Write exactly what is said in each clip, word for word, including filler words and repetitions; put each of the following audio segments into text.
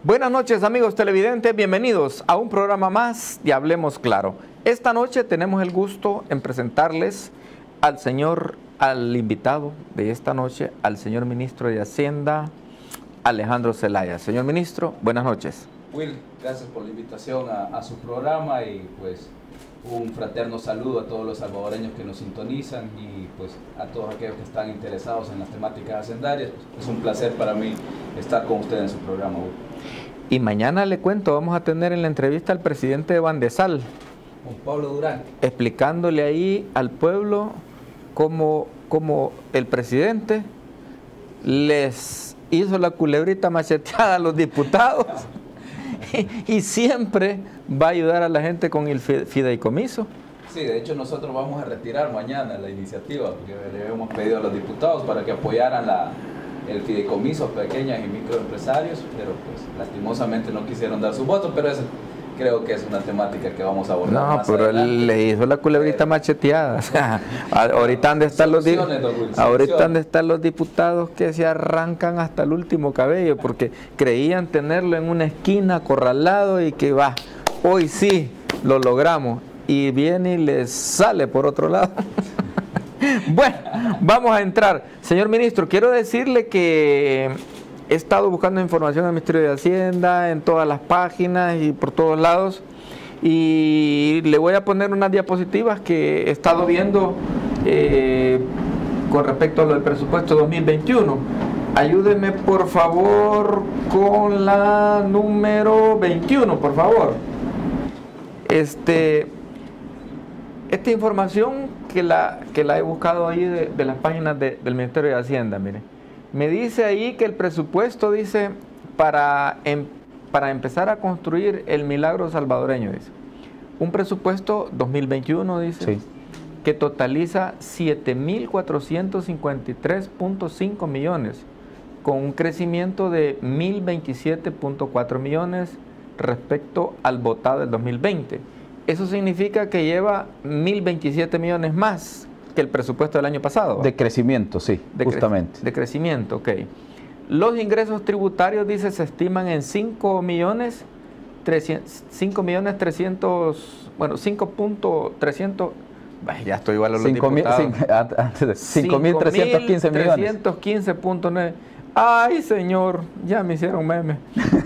Buenas noches, amigos televidentes, bienvenidos a un programa más de Hablemos Claro. Esta noche tenemos el gusto en presentarles al señor, al invitado de esta noche, al señor ministro de Hacienda, Alejandro Zelaya. Señor ministro, buenas noches. Will, gracias por la invitación a, a su programa y pues un fraterno saludo a todos los salvadoreños que nos sintonizan y pues a todos aquellos que están interesados en las temáticas hacendarias. Pues, es un placer para mí estar con usted en su programa, Will. Y mañana, le cuento, vamos a tener en la entrevista al presidente de Bandesal, Juan Pablo Durán, explicándole ahí al pueblo cómo, cómo el presidente les hizo la culebrita macheteada a los diputados y, y siempre va a ayudar a la gente con el fideicomiso. Sí, de hecho nosotros vamos a retirar mañana la iniciativa, porque le hemos pedido a los diputados para que apoyaran la, el fideicomiso a pequeñas y microempresarios, pero pues lastimosamente no quisieron dar su voto, pero eso creo que es una temática que vamos a abordar no, más pero adelante. Él le hizo la culebrita eh, macheteada. O sea, ahorita han de estar los ahorita han de estar los diputados que se arrancan hasta el último cabello porque creían tenerlo en una esquina acorralado y que va, hoy sí lo logramos y viene y les sale por otro lado. Bueno, vamos a entrar. Señor ministro, quiero decirle que he estado buscando información en el Ministerio de Hacienda, en todas las páginas y por todos lados, y le voy a poner unas diapositivas que he estado viendo eh, con respecto a lo del presupuesto dos mil veintiuno. Ayúdeme por favor con la número veintiuno, por favor. Este, esta información que la, que la he buscado ahí de, de las páginas de, del Ministerio de Hacienda, mire. Me dice ahí que el presupuesto, dice, para, em, para empezar a construir el milagro salvadoreño, dice. Un presupuesto dos mil veintiuno, dice, sí, que totaliza siete mil cuatrocientos cincuenta y tres punto cinco millones, con un crecimiento de mil veintisiete punto cuatro millones respecto al votado del dos mil veinte. Eso significa que lleva mil veintisiete millones más que el presupuesto del año pasado. De crecimiento, sí, de justamente. Cre de crecimiento, ok. Los ingresos tributarios, dice, se estiman en cinco millones trescientos, bueno, cinco punto trescientos, ya estoy igual a los diputados. cinco mil trescientos quince millones. trescientos quince punto nueve. Ay, señor, ya me hicieron meme.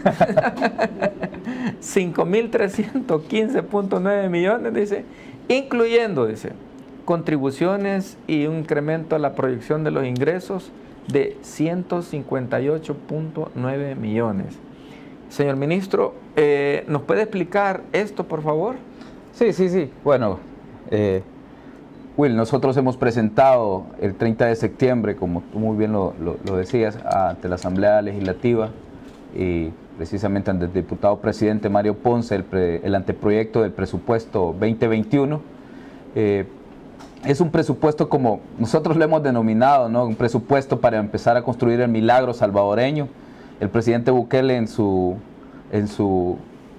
cinco mil trescientos quince punto nueve millones, dice, incluyendo, dice, contribuciones y un incremento a la proyección de los ingresos de ciento cincuenta y ocho punto nueve millones. Señor ministro, eh, ¿nos puede explicar esto, por favor? Sí, sí, sí. Bueno, eh, Will, nosotros hemos presentado el treinta de septiembre, como tú muy bien lo, lo, lo decías, ante la Asamblea Legislativa y precisamente ante el diputado presidente Mario Ponce, el, pre, el anteproyecto del presupuesto veinte veintiuno. Eh, es un presupuesto, como nosotros lo hemos denominado, ¿no? Un presupuesto para empezar a construir el milagro salvadoreño. El presidente Bukele en su, en su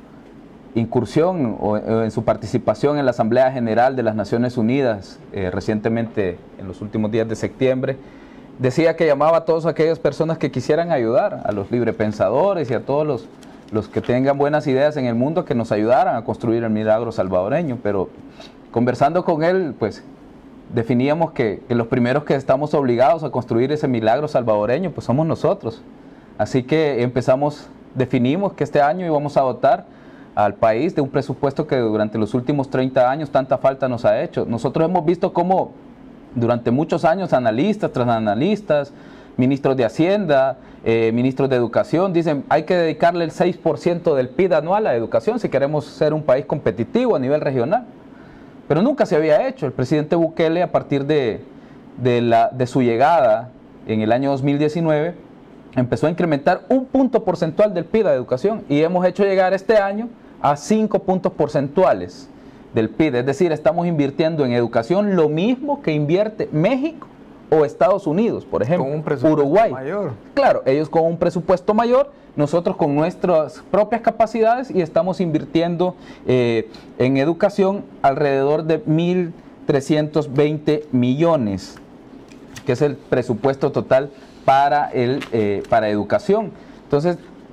incursión o en su participación en la Asamblea General de las Naciones Unidas eh, recientemente, en los últimos días de septiembre, decía que llamaba a todas aquellas personas que quisieran ayudar, a los librepensadores y a todos los, los que tengan buenas ideas en el mundo, que nos ayudaran a construir el milagro salvadoreño. Pero conversando con él, pues definíamos que, que los primeros que estamos obligados a construir ese milagro salvadoreño, pues somos nosotros. Así que empezamos, definimos que este año íbamos a dotar al país de un presupuesto que durante los últimos treinta años tanta falta nos ha hecho. Nosotros hemos visto cómo durante muchos años analistas tras analistas, ministros de Hacienda, eh, ministros de Educación, dicen hay que dedicarle el seis por ciento del P I B anual a educación si queremos ser un país competitivo a nivel regional. Pero nunca se había hecho. El presidente Bukele, a partir de, de, la, de su llegada en el año dos mil diecinueve, empezó a incrementar un punto porcentual del P I B a educación y hemos hecho llegar este año a cinco puntos porcentuales del P I B. Es decir, estamos invirtiendo en educación lo mismo que invierte México o Estados Unidos, por ejemplo, con un presupuesto Uruguay. Mayor. Claro, ellos con un presupuesto mayor, nosotros con nuestras propias capacidades y estamos invirtiendo eh, en educación alrededor de mil trescientos veinte millones, que es el presupuesto total para, el, eh, para educación. Entonces,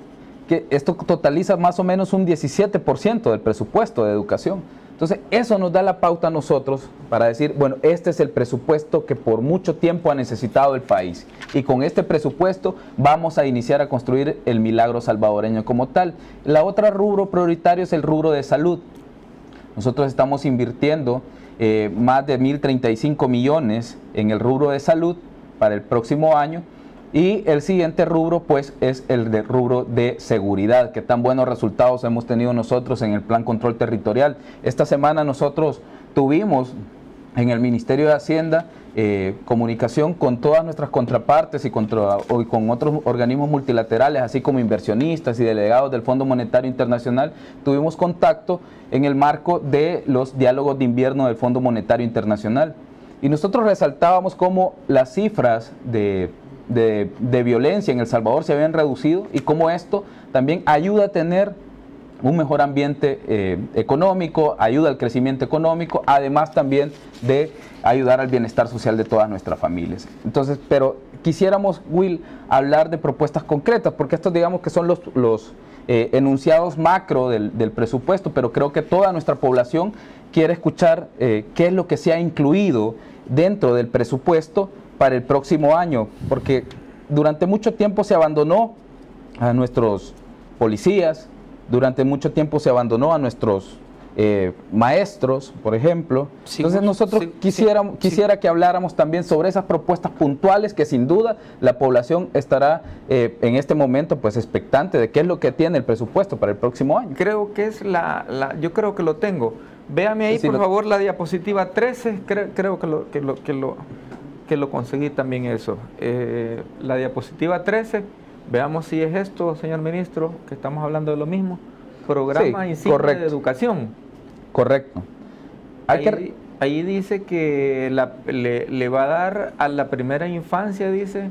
que esto totaliza más o menos un diecisiete por ciento del presupuesto de educación. Entonces, eso nos da la pauta a nosotros para decir, bueno, este es el presupuesto que por mucho tiempo ha necesitado el país. Y con este presupuesto vamos a iniciar a construir el milagro salvadoreño como tal. La otra rubro prioritario es el rubro de salud. Nosotros estamos invirtiendo eh, más de mil treinta y cinco millones en el rubro de salud para el próximo año. Y el siguiente rubro pues es el de rubro de seguridad, que tan buenos resultados hemos tenido nosotros en el Plan Control Territorial. Esta semana nosotros tuvimos en el Ministerio de Hacienda eh, comunicación con todas nuestras contrapartes y, contra, y con otros organismos multilaterales, así como inversionistas y delegados del Fondo Monetario Internacional. Tuvimos contacto en el marco de los diálogos de invierno del Fondo Monetario Internacional. Y nosotros resaltábamos cómo las cifras de De, de violencia en El Salvador se habían reducido y cómo esto también ayuda a tener un mejor ambiente eh, económico, ayuda al crecimiento económico, además también de ayudar al bienestar social de todas nuestras familias. Entonces, pero quisiéramos, Will, hablar de propuestas concretas, porque estos digamos que son los, los eh, enunciados macro del, del presupuesto, pero creo que toda nuestra población quiere escuchar eh, qué es lo que se ha incluido dentro del presupuesto para el próximo año, porque durante mucho tiempo se abandonó a nuestros policías, durante mucho tiempo se abandonó a nuestros eh, maestros, por ejemplo. Sí, entonces nosotros sí, quisiéramos, sí, quisiera sí. que habláramos también sobre esas propuestas puntuales que sin duda la población estará eh, en este momento pues expectante de qué es lo que tiene el presupuesto para el próximo año. Creo que es la, la yo creo que lo tengo. Véame ahí, sí, por lo... favor, la diapositiva trece, creo, creo que lo... Que lo, que lo que lo conseguí también eso. Eh, la diapositiva trece, veamos si es esto, señor ministro, que estamos hablando de lo mismo. Programa sí, insignia correcto. de educación. Correcto. Hay ahí, que... ahí dice que la, le, le va a dar a la primera infancia, dice,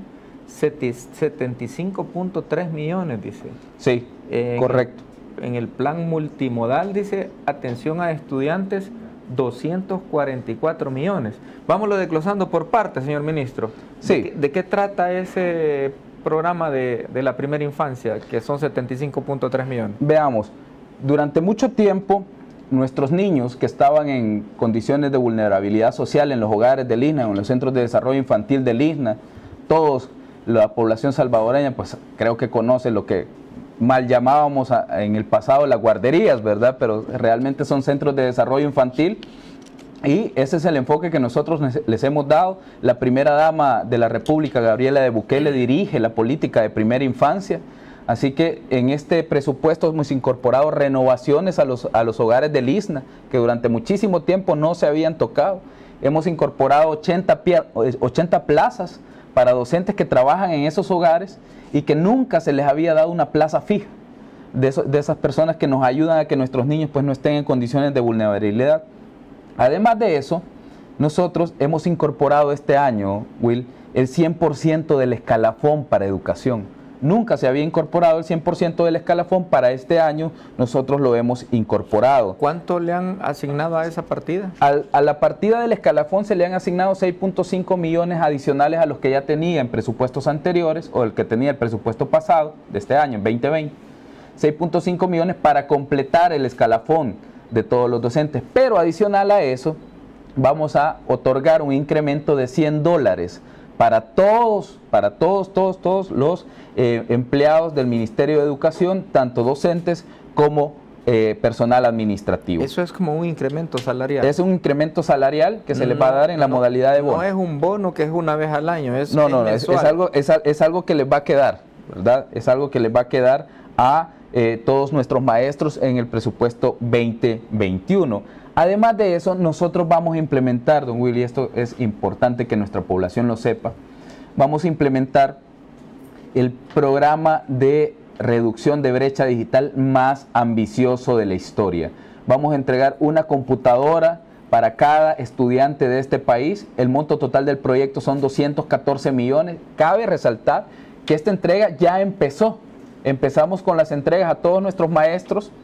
setenta y cinco punto tres millones, dice. Sí, en correcto. El, en el plan multimodal, dice, atención a estudiantes, doscientos cuarenta y cuatro millones. Vámonos desglosando por partes, señor ministro. Sí. ¿De qué, de qué trata ese programa de, de la primera infancia, que son setenta y cinco punto tres millones? Veamos, durante mucho tiempo, nuestros niños que estaban en condiciones de vulnerabilidad social en los hogares del I S N A, en los centros de desarrollo infantil del I S N A, todos, la población salvadoreña, pues creo que conoce lo que mal llamábamos a, en el pasado las guarderías, ¿verdad? Pero realmente son centros de desarrollo infantil y ese es el enfoque que nosotros les hemos dado. La primera dama de la República, Gabriela de Bukele, dirige la política de primera infancia, así que en este presupuesto hemos incorporado renovaciones a los, a los hogares del I S N A que durante muchísimo tiempo no se habían tocado. Hemos incorporado ochenta, ochenta plazas para docentes que trabajan en esos hogares y que nunca se les había dado una plaza fija de, eso, de esas personas que nos ayudan a que nuestros niños pues no estén en condiciones de vulnerabilidad. Además de eso, nosotros hemos incorporado este año, Will, el cien por ciento del escalafón para educación. Nunca se había incorporado el cien por ciento del escalafón, para este año nosotros lo hemos incorporado. ¿Cuánto le han asignado a esa partida? A, a la partida del escalafón se le han asignado seis punto cinco millones adicionales a los que ya tenía en presupuestos anteriores, o el que tenía el presupuesto pasado de este año, en veinte veinte. seis punto cinco millones para completar el escalafón de todos los docentes, pero adicional a eso vamos a otorgar un incremento de cien dólares para todos, para todos, todos, todos los eh, empleados del Ministerio de Educación, tanto docentes como eh, personal administrativo. Eso es como un incremento salarial. Es un incremento salarial que se no, les va a dar en la no, modalidad de bono. No es un bono que es una vez al año, es No, no, es, es, algo, es, es algo que les va a quedar, ¿verdad? Es algo que les va a quedar a eh, todos nuestros maestros en el presupuesto veinte veintiuno. Además de eso, nosotros vamos a implementar, don Willy, esto es importante que nuestra población lo sepa, vamos a implementar el programa de reducción de brecha digital más ambicioso de la historia. Vamos a entregar una computadora para cada estudiante de este país. El monto total del proyecto son doscientos catorce millones. Cabe resaltar que esta entrega ya empezó. Empezamos con las entregas a todos nuestros maestros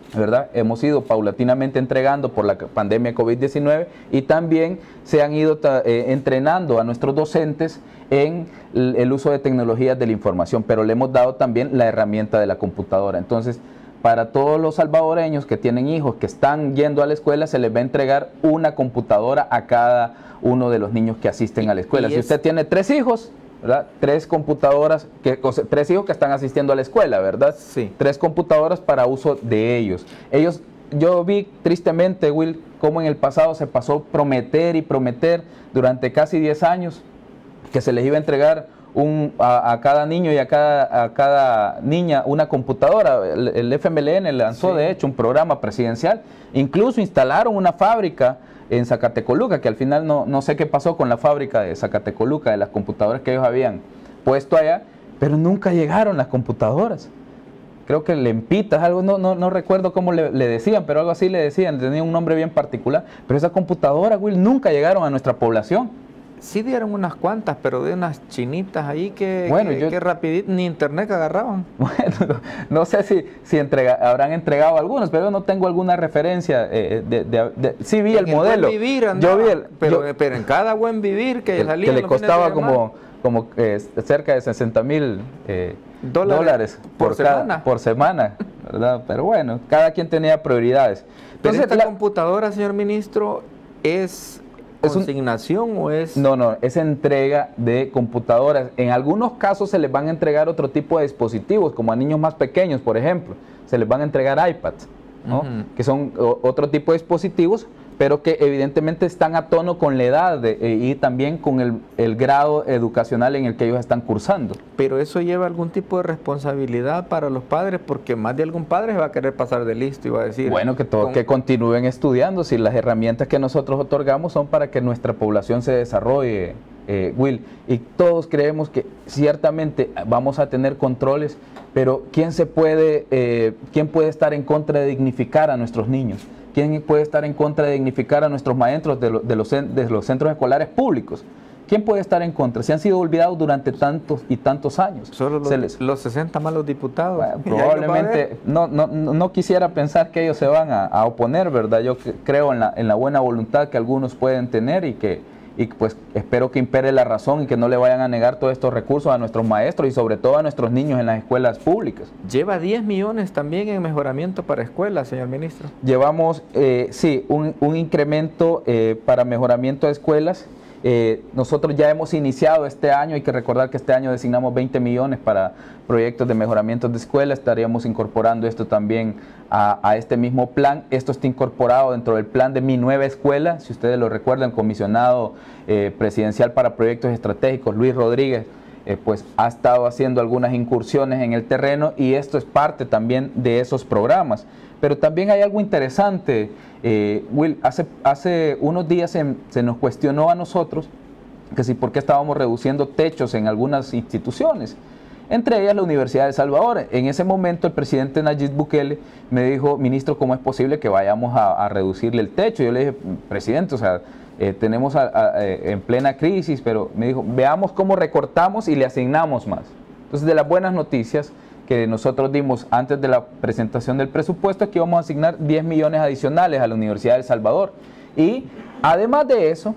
¿verdad? Hemos ido paulatinamente entregando por la pandemia COVID diecinueve y también se han ido eh, entrenando a nuestros docentes en el uso de tecnologías de la información, pero le hemos dado también la herramienta de la computadora. Entonces, para todos los salvadoreños que tienen hijos que están yendo a la escuela, se les va a entregar una computadora a cada uno de los niños que asisten a la escuela. Si usted tiene tres hijos, ¿verdad? Tres computadoras, que, o sea, tres hijos que están asistiendo a la escuela, ¿verdad? Sí. Tres computadoras para uso de ellos. Ellos, yo vi tristemente, Will, cómo en el pasado se pasó prometer y prometer durante casi diez años que se les iba a entregar un, a, a cada niño y a cada, a cada niña una computadora. El, el F M L N lanzó, sí, de hecho, un programa presidencial. Incluso instalaron una fábrica en Zacatecoluca, que al final no, no sé qué pasó con la fábrica de Zacatecoluca, de las computadoras que ellos habían puesto allá, pero nunca llegaron las computadoras. Creo que Lempitas, algo, no, no, no recuerdo cómo le, le decían, pero algo así le decían, tenía un nombre bien particular, pero esas computadoras, Will, nunca llegaron a nuestra población. Sí dieron unas cuantas, pero de unas chinitas ahí que, bueno, que, yo, que rapidito, ni internet agarraban. Bueno, no, no sé si, si entrega, habrán entregado algunos, pero yo no tengo alguna referencia. Eh, de, de, de, sí vi en el modelo. Buen vivir, andaba, yo vi el, pero, yo, pero en cada buen vivir que, que, salía que le costaba como, como eh, cerca de sesenta mil eh, dólares, dólares por, por semana. Cada, por semana, ¿verdad? Pero bueno, cada quien tenía prioridades. Entonces, pero esta la computadora, señor ministro, es... ¿consignación o es...? No, no, es entrega de computadoras. En algunos casos se les van a entregar otro tipo de dispositivos, como a niños más pequeños, por ejemplo. Se les van a entregar iPads, ¿no? Uh-huh. Que son o, otro tipo de dispositivos, pero que evidentemente están a tono con la edad de, eh, y también con el, el grado educacional en el que ellos están cursando. Pero eso lleva algún tipo de responsabilidad para los padres, porque más de algún padre va a querer pasar de listo y va a decir... Bueno, que, todo, con... que continúen estudiando, si las herramientas que nosotros otorgamos son para que nuestra población se desarrolle, eh, Will, y todos creemos que ciertamente vamos a tener controles, pero ¿quién se puede, eh, quién puede estar en contra de dignificar a nuestros niños? ¿Quién puede estar en contra de dignificar a nuestros maestros de, lo, de, los, de los centros escolares públicos? ¿Quién puede estar en contra? Se han sido olvidados durante tantos y tantos años. Solo los, les, los sesenta malos diputados. Bueno, probablemente, no, no, no quisiera pensar que ellos se van a, a oponer, ¿verdad? Yo creo en la, en la buena voluntad que algunos pueden tener y que y pues espero que impere la razón y que no le vayan a negar todos estos recursos a nuestros maestros y sobre todo a nuestros niños en las escuelas públicas. Lleva diez millones también en mejoramiento para escuelas, señor ministro. Llevamos, eh, sí, un, un incremento eh, para mejoramiento de escuelas. Eh, nosotros ya hemos iniciado este año, hay que recordar que este año designamos veinte millones para proyectos de mejoramiento de escuelas, estaríamos incorporando esto también a, a este mismo plan. Esto está incorporado dentro del plan de Mi Nueva Escuela, si ustedes lo recuerdan, comisionado eh, presidencial para proyectos estratégicos, Luis Rodríguez, eh, pues ha estado haciendo algunas incursiones en el terreno y esto es parte también de esos programas. Pero también hay algo interesante, eh, Will, hace, hace unos días se, se nos cuestionó a nosotros que si por qué estábamos reduciendo techos en algunas instituciones, entre ellas la Universidad de El Salvador. En ese momento el presidente Nayib Bukele me dijo, ministro, ¿cómo es posible que vayamos a, a reducirle el techo? Yo le dije, presidente, o sea, eh, tenemos a, a, a, en plena crisis, pero me dijo, veamos cómo recortamos y le asignamos más. Entonces, de las buenas noticias que nosotros dimos antes de la presentación del presupuesto es que íbamos a asignar diez millones adicionales a la Universidad de El Salvador. Y además de eso,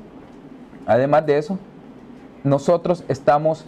además de eso, nosotros estamos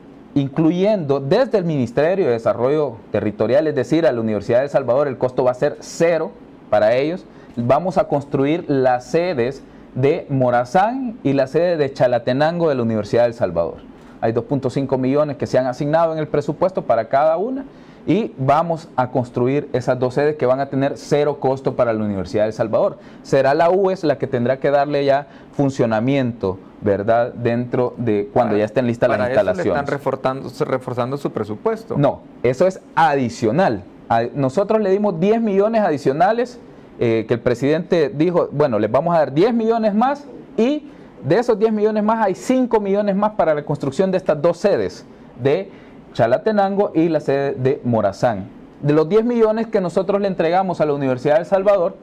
incluyendo desde el Ministerio de Desarrollo Territorial, es decir, a la Universidad de El Salvador, el costo va a ser cero para ellos. Vamos a construir las sedes de Morazán y la sede de Chalatenango de la Universidad de El Salvador. Hay dos punto cinco millones que se han asignado en el presupuesto para cada una y vamos a construir esas dos sedes que van a tener cero costo para la Universidad de El Salvador. Será la U E S la que tendrá que darle ya funcionamiento, ¿verdad?, dentro de cuando para, ya estén listas las instalaciones. Para eso le están reforzando, reforzando su presupuesto. No, eso es adicional. Nosotros le dimos diez millones adicionales, eh, que el presidente dijo, bueno, les vamos a dar diez millones más y de esos diez millones más hay cinco millones más para la construcción de estas dos sedes, de Chalatenango y la sede de Morazán. De los diez millones que nosotros le entregamos a la Universidad de El Salvador,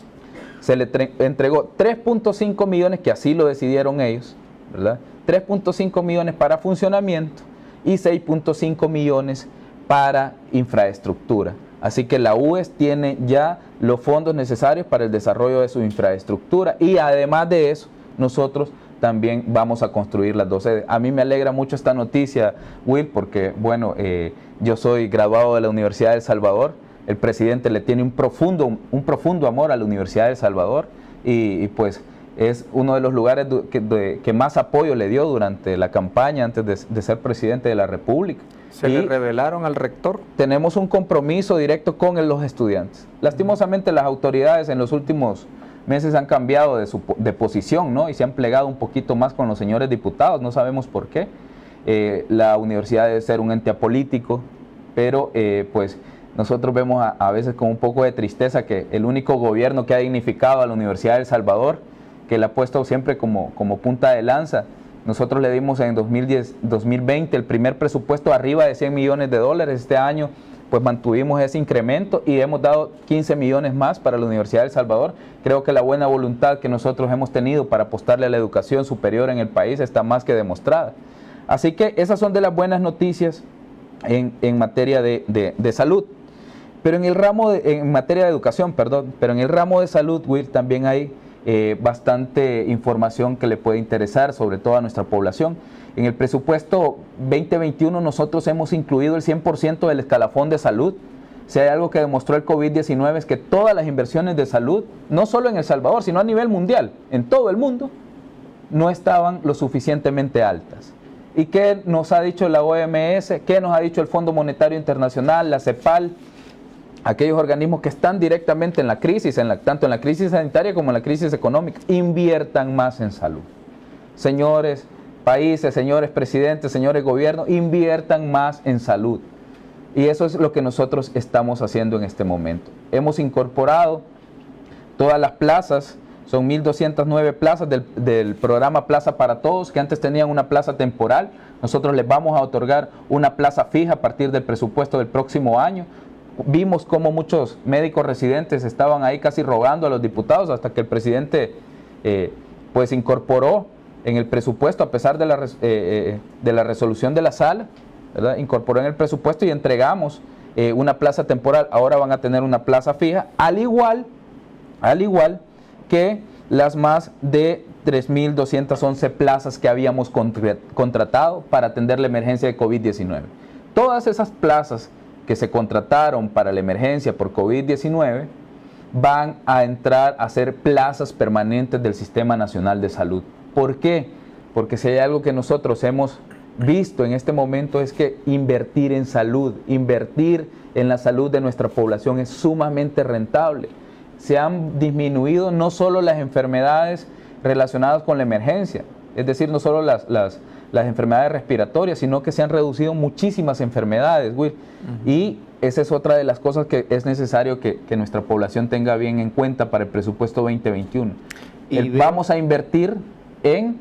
se le entregó tres punto cinco millones, que así lo decidieron ellos, ¿verdad? tres punto cinco millones para funcionamiento y seis punto cinco millones para infraestructura. Así que la U E S tiene ya los fondos necesarios para el desarrollo de su infraestructura y además de eso, nosotros también vamos a construir las dos sedes. A mí me alegra mucho esta noticia, Will, porque bueno, eh, yo soy graduado de la Universidad de El Salvador, el presidente le tiene un profundo, un profundo amor a la Universidad de El Salvador y, y pues es uno de los lugares que, de, que más apoyo le dio durante la campaña antes de, de ser presidente de la República. ¿Se le revelaron al rector? Tenemos un compromiso directo con los estudiantes. Lastimosamente las autoridades en los últimos meses han cambiado de, su, de posición, ¿no? Y se han plegado un poquito más con los señores diputados, no sabemos por qué. Eh, la universidad debe ser un ente apolítico, pero eh, pues nosotros vemos a, a veces con un poco de tristeza que el único gobierno que ha dignificado a la Universidad de El Salvador, que la ha puesto siempre como, como punta de lanza, nosotros le dimos en dos mil diez, dos mil veinte el primer presupuesto arriba de cien millones de dólares. Este año pues mantuvimos ese incremento y hemos dado quince millones más para la Universidad de El Salvador. Creo que la buena voluntad que nosotros hemos tenido para apostarle a la educación superior en el país está más que demostrada. Así que esas son de las buenas noticias en, en materia de, de, de salud. Pero en el ramo, de, en materia de educación, perdón, pero en el ramo de salud, Will, también hay eh, bastante información que le puede interesar, sobre todo a nuestra población. En el presupuesto veinte veintiuno nosotros hemos incluido el cien por ciento del escalafón de salud. Si hay algo que demostró el COVID diecinueve es que todas las inversiones de salud, no solo en El Salvador, sino a nivel mundial, en todo el mundo, no estaban lo suficientemente altas. ¿Y qué nos ha dicho la O M S? ¿Qué nos ha dicho el Fondo Monetario Internacional, la CEPAL? Aquellos organismos que están directamente en la crisis, en la, tanto en la crisis sanitaria como en la crisis económica, inviertan más en salud. Señores países, señores presidentes, señores gobiernos, inviertan más en salud. Y eso es lo que nosotros estamos haciendo en este momento. Hemos incorporado todas las plazas, son mil doscientas nueve plazas del, del programa Plaza para Todos, que antes tenían una plaza temporal. Nosotros les vamos a otorgar una plaza fija a partir del presupuesto del próximo año. Vimos cómo muchos médicos residentes estaban ahí casi rogando a los diputados hasta que el presidente eh, pues incorporó en el presupuesto, a pesar de la, eh, eh, de la resolución de la sala, ¿verdad? Incorporó en el presupuesto y entregamos eh, una plaza temporal. Ahora van a tener una plaza fija, al igual, al igual que las más de tres mil doscientas once plazas que habíamos contra contratado para atender la emergencia de COVID diecinueve. Todas esas plazas que se contrataron para la emergencia por COVID diecinueve van a entrar a ser plazas permanentes del Sistema Nacional de Salud. ¿Por qué? Porque si hay algo que nosotros hemos visto en este momento es que invertir en salud, invertir en la salud de nuestra población es sumamente rentable. Se han disminuido no solo las enfermedades relacionadas con la emergencia, es decir, no solo las, las, las enfermedades respiratorias, sino que se han reducido muchísimas enfermedades, Will. Uh-huh. Y esa es otra de las cosas que es necesario que, que nuestra población tenga bien en cuenta para el presupuesto veinte veintiuno. Y el, vamos a invertir en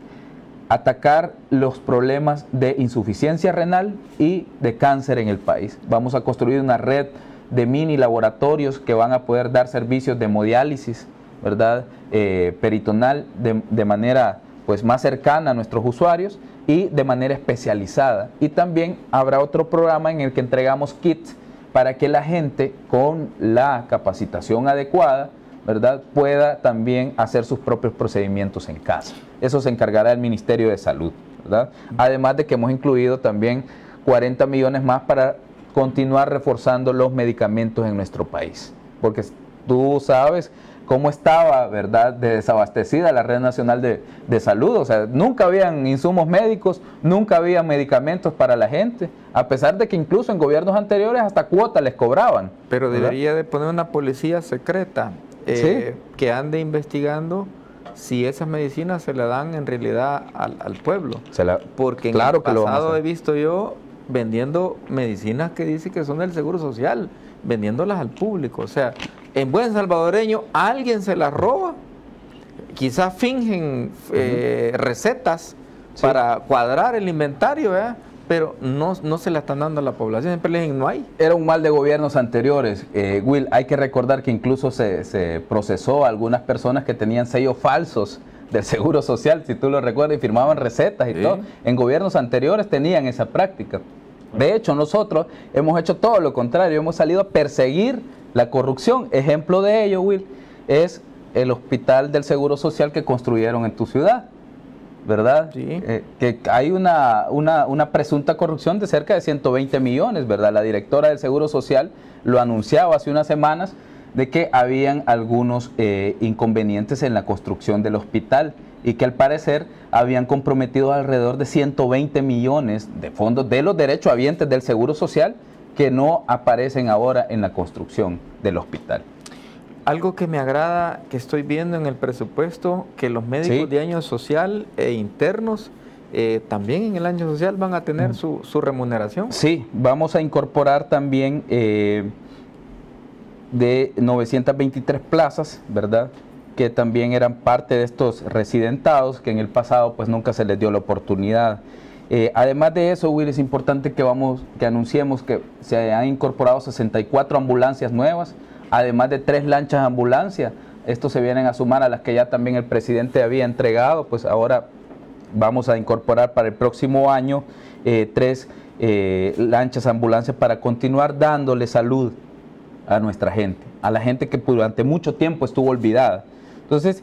atacar los problemas de insuficiencia renal y de cáncer en el país. Vamos a construir una red de mini laboratorios que van a poder dar servicios de hemodiálisis, ¿verdad? Eh, peritonal de, de manera pues más cercana a nuestros usuarios y de manera especializada. Y también habrá otro programa en el que entregamos kits para que la gente con la capacitación adecuada, ¿verdad?, pueda también hacer sus propios procedimientos en casa. Eso se encargará el Ministerio de Salud, ¿verdad? Además de que hemos incluido también cuarenta millones más para continuar reforzando los medicamentos en nuestro país. Porque tú sabes cómo estaba, ¿verdad?, de desabastecida la Red Nacional de, de Salud. O sea, nunca habían insumos médicos, nunca había medicamentos para la gente, a pesar de que incluso en gobiernos anteriores hasta cuotas les cobraban. Pero debería ¿verdad? de poner una policía secreta eh, ¿Sí? que ande investigando si esas medicinas se le dan en realidad al, al pueblo. Se la, Porque claro en el pasado he visto yo vendiendo medicinas que dicen que son del Seguro Social, vendiéndolas al público. O sea, en buen salvadoreño, alguien se las roba, quizás fingen eh, uh-huh. recetas sí. para cuadrar el inventario, ¿verdad? Pero no, no se la están dando a la población, siempre le dicen no hay. Era un mal de gobiernos anteriores, eh, Will. Hay que recordar que incluso se, se procesó a algunas personas que tenían sellos falsos del Seguro Social, si tú lo recuerdas, y firmaban recetas y sí. todo. En gobiernos anteriores tenían esa práctica. De hecho, nosotros hemos hecho todo lo contrario, hemos salido a perseguir la corrupción. Ejemplo de ello, Will, es el hospital del Seguro Social que construyeron en tu ciudad, ¿verdad? Sí. Eh, que hay una, una, una presunta corrupción de cerca de ciento veinte millones, ¿verdad? La directora del Seguro Social lo anunciaba hace unas semanas de que habían algunos eh, inconvenientes en la construcción del hospital y que al parecer habían comprometido alrededor de ciento veinte millones de fondos de los derechohabientes del Seguro Social que no aparecen ahora en la construcción del hospital. Algo que me agrada, que estoy viendo en el presupuesto, que los médicos Sí. de año social e internos eh, también en el año social van a tener su, su remuneración. Sí, vamos a incorporar también eh, de novecientas veintitrés plazas, ¿verdad?, que también eran parte de estos residentados que en el pasado pues nunca se les dio la oportunidad. Eh, además de eso, Will, es importante que, vamos, que anunciemos que se han incorporado sesenta y cuatro ambulancias nuevas, además de tres lanchas ambulancia. Estos se vienen a sumar a las que ya también el presidente había entregado, pues ahora vamos a incorporar para el próximo año eh, tres eh, lanchas ambulancias para continuar dándole salud a nuestra gente, a la gente que durante mucho tiempo estuvo olvidada. Entonces,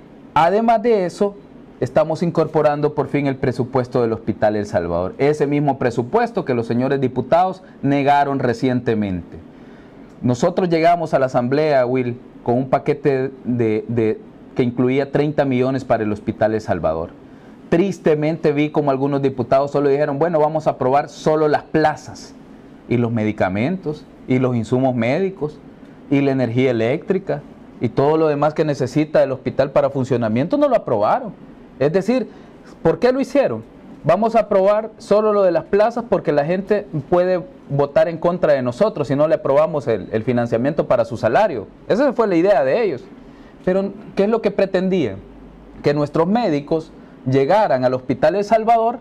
además de eso, estamos incorporando por fin el presupuesto del Hospital El Salvador. Ese mismo presupuesto que los señores diputados negaron recientemente. Nosotros llegamos a la Asamblea, Will, con un paquete de, de, que incluía treinta millones para el Hospital El Salvador. Tristemente vi como algunos diputados solo dijeron, bueno, vamos a aprobar solo las plazas y los medicamentos y los insumos médicos y la energía eléctrica y todo lo demás que necesita el hospital para funcionamiento, no lo aprobaron. Es decir, ¿por qué lo hicieron? Vamos a aprobar solo lo de las plazas porque la gente puede votar en contra de nosotros si no le aprobamos el, el financiamiento para su salario. Esa fue la idea de ellos. Pero, ¿qué es lo que pretendían? Que nuestros médicos llegaran al Hospital El Salvador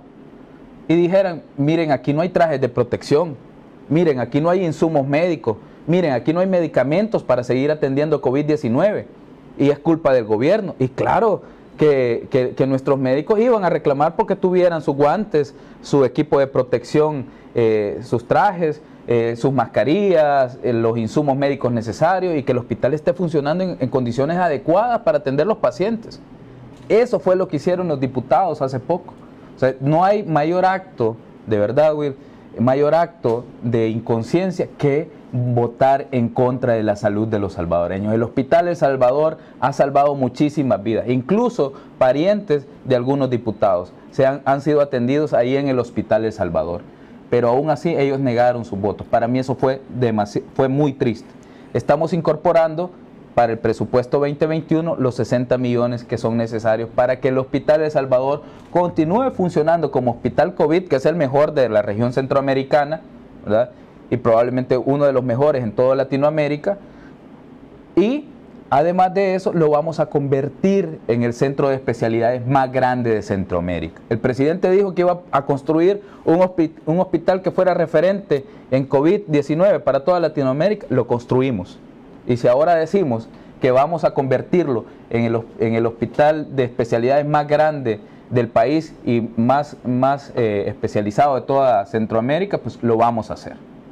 y dijeran, miren, aquí no hay trajes de protección, miren, aquí no hay insumos médicos, miren, aquí no hay medicamentos para seguir atendiendo COVID diecinueve y es culpa del gobierno. Y claro que, que, que nuestros médicos iban a reclamar porque tuvieran sus guantes, su equipo de protección, eh, sus trajes, eh, sus mascarillas, eh, los insumos médicos necesarios y que el hospital esté funcionando en, en condiciones adecuadas para atender los pacientes. Eso fue lo que hicieron los diputados hace poco. O sea, no hay mayor acto, de verdad, Will, mayor acto de inconsciencia que votar en contra de la salud de los salvadoreños. El Hospital El Salvador ha salvado muchísimas vidas, incluso parientes de algunos diputados se han, han sido atendidos ahí en el Hospital El Salvador, pero aún así ellos negaron sus votos. Para mí eso fue, fue muy triste. Estamos incorporando para el presupuesto veinte veintiuno los sesenta millones que son necesarios para que el Hospital El Salvador continúe funcionando como hospital COVID, que es el mejor de la región centroamericana, ¿verdad?, y probablemente uno de los mejores en toda Latinoamérica, y además de eso lo vamos a convertir en el centro de especialidades más grande de Centroamérica. El presidente dijo que iba a construir un, hospi un hospital que fuera referente en COVID diecinueve para toda Latinoamérica, lo construimos. Y si ahora decimos que vamos a convertirlo en el, en el hospital de especialidades más grande del país y más, más eh, especializado de toda Centroamérica, pues lo vamos a hacer.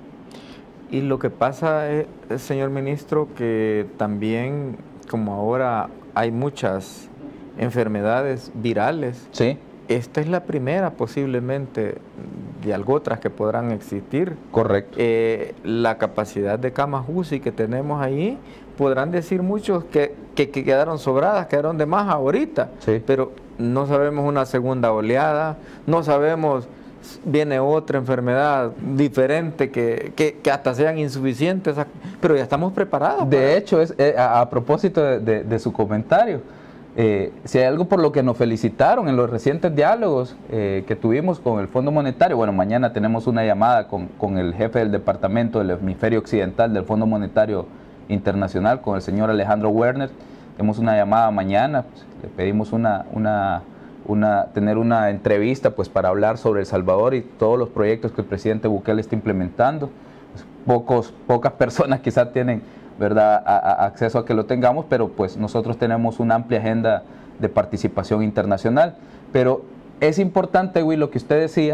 Y lo que pasa es, señor ministro, que también, como ahora hay muchas enfermedades virales, ¿sí?, esta es la primera posiblemente de algo otras que podrán existir. Correcto. Eh, la capacidad de camas U C I que tenemos ahí, podrán decir muchos que, que, que quedaron sobradas, quedaron de más ahorita, sí, pero no sabemos una segunda oleada, no sabemos, viene otra enfermedad diferente que, que, que hasta sean insuficientes, pero ya estamos preparados. De para... hecho, es, eh, a, a propósito de, de, de su comentario, Eh, si hay algo por lo que nos felicitaron en los recientes diálogos eh, que tuvimos con el Fondo Monetario, bueno, mañana tenemos una llamada con, con el jefe del departamento del hemisferio occidental del Fondo Monetario Internacional, con el señor Alejandro Werner. Tenemos una llamada mañana, pues, le pedimos una, una, una, tener una entrevista pues, para hablar sobre El Salvador y todos los proyectos que el presidente Bukele está implementando. Pues, pocos, pocas personas quizás tienen, ¿verdad?, a, a acceso a que lo tengamos, pero pues nosotros tenemos una amplia agenda de participación internacional. Pero es importante, Will, lo que usted decía,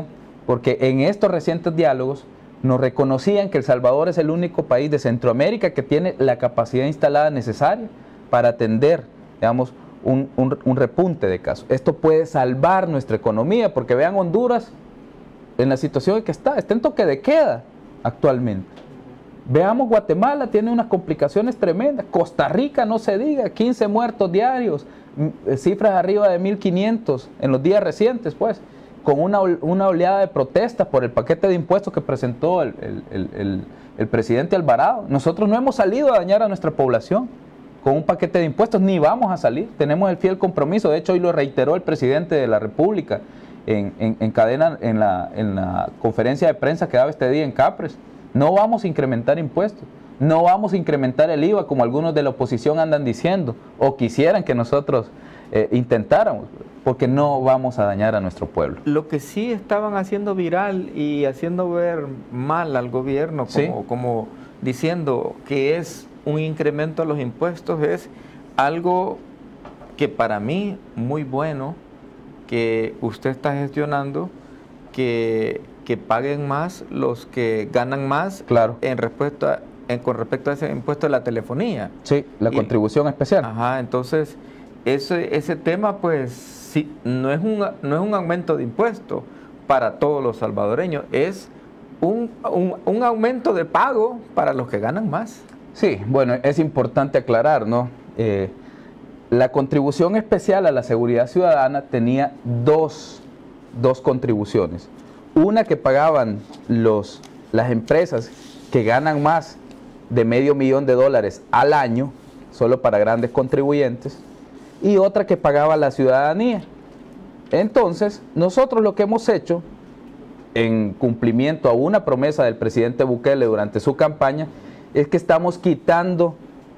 porque en estos recientes diálogos nos reconocían que El Salvador es el único país de Centroamérica que tiene la capacidad instalada necesaria para atender, digamos, un, un, un repunte de casos. Esto puede salvar nuestra economía, porque vean Honduras en la situación en que está, está en toque de queda actualmente. Veamos Guatemala, tiene unas complicaciones tremendas. Costa Rica, no se diga, quince muertos diarios, cifras arriba de mil quinientos en los días recientes, pues, con una, una oleada de protestas por el paquete de impuestos que presentó el, el, el, el, el presidente Alvarado. Nosotros no hemos salido a dañar a nuestra población con un paquete de impuestos, ni vamos a salir. Tenemos el fiel compromiso, de hecho hoy lo reiteró el presidente de la República en, en, en cadena, en la, en la conferencia de prensa que daba este día en Capres. No vamos a incrementar impuestos, no vamos a incrementar el I V A como algunos de la oposición andan diciendo o quisieran que nosotros eh, intentáramos, porque no vamos a dañar a nuestro pueblo. Lo que sí estaban haciendo viral y haciendo ver mal al gobierno, como, ¿sí? como diciendo que es un incremento a los impuestos, es algo que para mí muy bueno que usted está gestionando, que... que paguen más los que ganan más, claro, en respecto a, en, con respecto a ese impuesto de la telefonía. Sí, la y, contribución especial. Ajá, entonces ese, ese tema pues sí, no es, un, no es un aumento de impuesto para todos los salvadoreños, es un, un, un aumento de pago para los que ganan más. Sí, bueno, es importante aclarar, ¿no? Eh, la contribución especial a la seguridad ciudadana tenía dos, dos contribuciones. Una que pagaban los, las empresas que ganan más de medio millón de dólares al año, solo para grandes contribuyentes, y otra que pagaba la ciudadanía. Entonces, nosotros lo que hemos hecho, en cumplimiento a una promesa del presidente Bukele durante su campaña, es que estamos quitando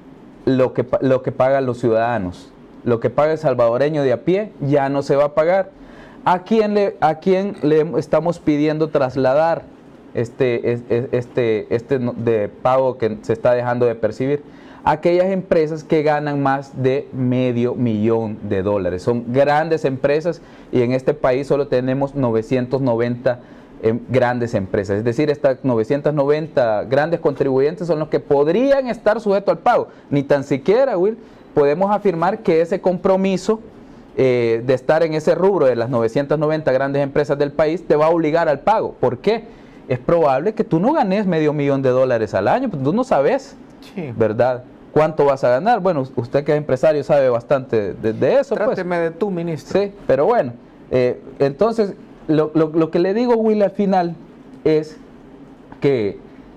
lo que, lo que pagan los ciudadanos. Lo que paga el salvadoreño de a pie ya no se va a pagar. ¿A quién le, a quién le estamos pidiendo trasladar este, este, este de pago que se está dejando de percibir? Aquellas empresas que ganan más de medio millón de dólares. Son grandes empresas y en este país solo tenemos novecientas noventa eh, grandes empresas. Es decir, estas novecientas noventa grandes contribuyentes son los que podrían estar sujetos al pago. Ni tan siquiera, Will, podemos afirmar que ese compromiso Eh, de estar en ese rubro de las novecientas noventa grandes empresas del país te va a obligar al pago. ¿Por qué? Es probable que tú no ganes medio millón de dólares al año, pues tú no sabes, sí, ¿verdad? ¿Cuánto vas a ganar? Bueno, usted que es empresario sabe bastante de, de eso. Tráteme pues. de tú, ministro. Sí, pero bueno, eh, entonces lo, lo, lo que le digo, Will, al final es que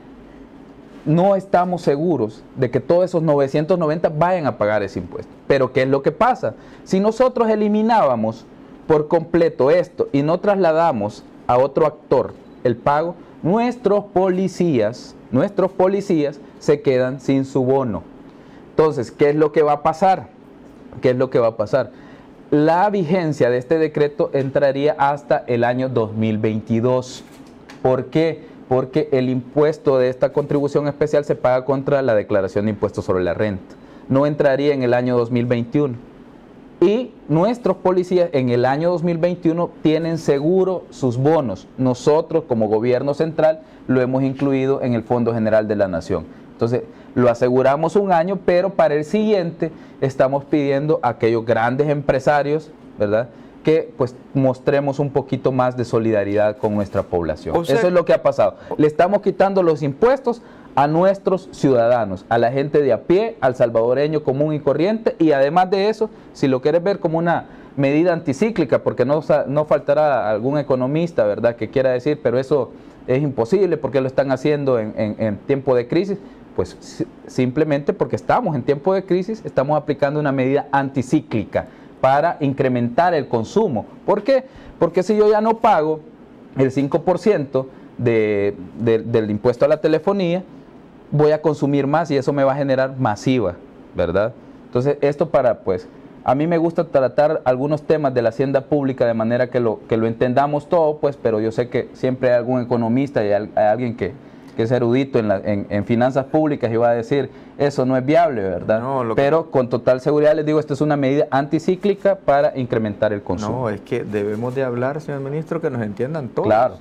no estamos seguros de que todos esos novecientos noventa vayan a pagar ese impuesto. Pero ¿qué es lo que pasa? Si nosotros eliminábamos por completo esto y no trasladamos a otro actor el pago, nuestros policías, nuestros policías se quedan sin su bono. Entonces, ¿qué es lo que va a pasar? ¿Qué es lo que va a pasar? La vigencia de este decreto entraría hasta el año dos mil veintidós. ¿Por qué? Porque el impuesto de esta contribución especial se paga contra la declaración de impuestos sobre la renta. No entraría en el año dos mil veintiuno. Y nuestros policías en el año dos mil veintiuno tienen seguro sus bonos. Nosotros como gobierno central lo hemos incluido en el Fondo General de la Nación. Entonces lo aseguramos un año, pero para el siguiente estamos pidiendo a aquellos grandes empresarios, ¿verdad?, que pues mostremos un poquito más de solidaridad con nuestra población. O sea, eso es lo que ha pasado. Le estamos quitando los impuestos a nuestros ciudadanos, a la gente de a pie, al salvadoreño común y corriente, y además de eso, si lo quieres ver como una medida anticíclica, porque no, no faltará algún economista, ¿verdad?, que quiera decir, pero eso es imposible porque lo están haciendo en, en, en tiempo de crisis. Pues simplemente porque estamos en tiempo de crisis, estamos aplicando una medida anticíclica para incrementar el consumo. ¿Por qué? Porque si yo ya no pago el cinco por ciento de, de, del impuesto a la telefonía, voy a consumir más y eso me va a generar masiva, ¿verdad? Entonces, esto para, pues, a mí me gusta tratar algunos temas de la hacienda pública de manera que lo, que lo entendamos todo, pues, pero yo sé que siempre hay algún economista y hay, hay alguien que, que es erudito en, la, en, en finanzas públicas y va a decir, eso no es viable, ¿verdad? No, lo pero que... con total seguridad les digo, esto es una medida anticíclica para incrementar el consumo. No, es que debemos de hablar, señor ministro, que nos entiendan todos. Claro.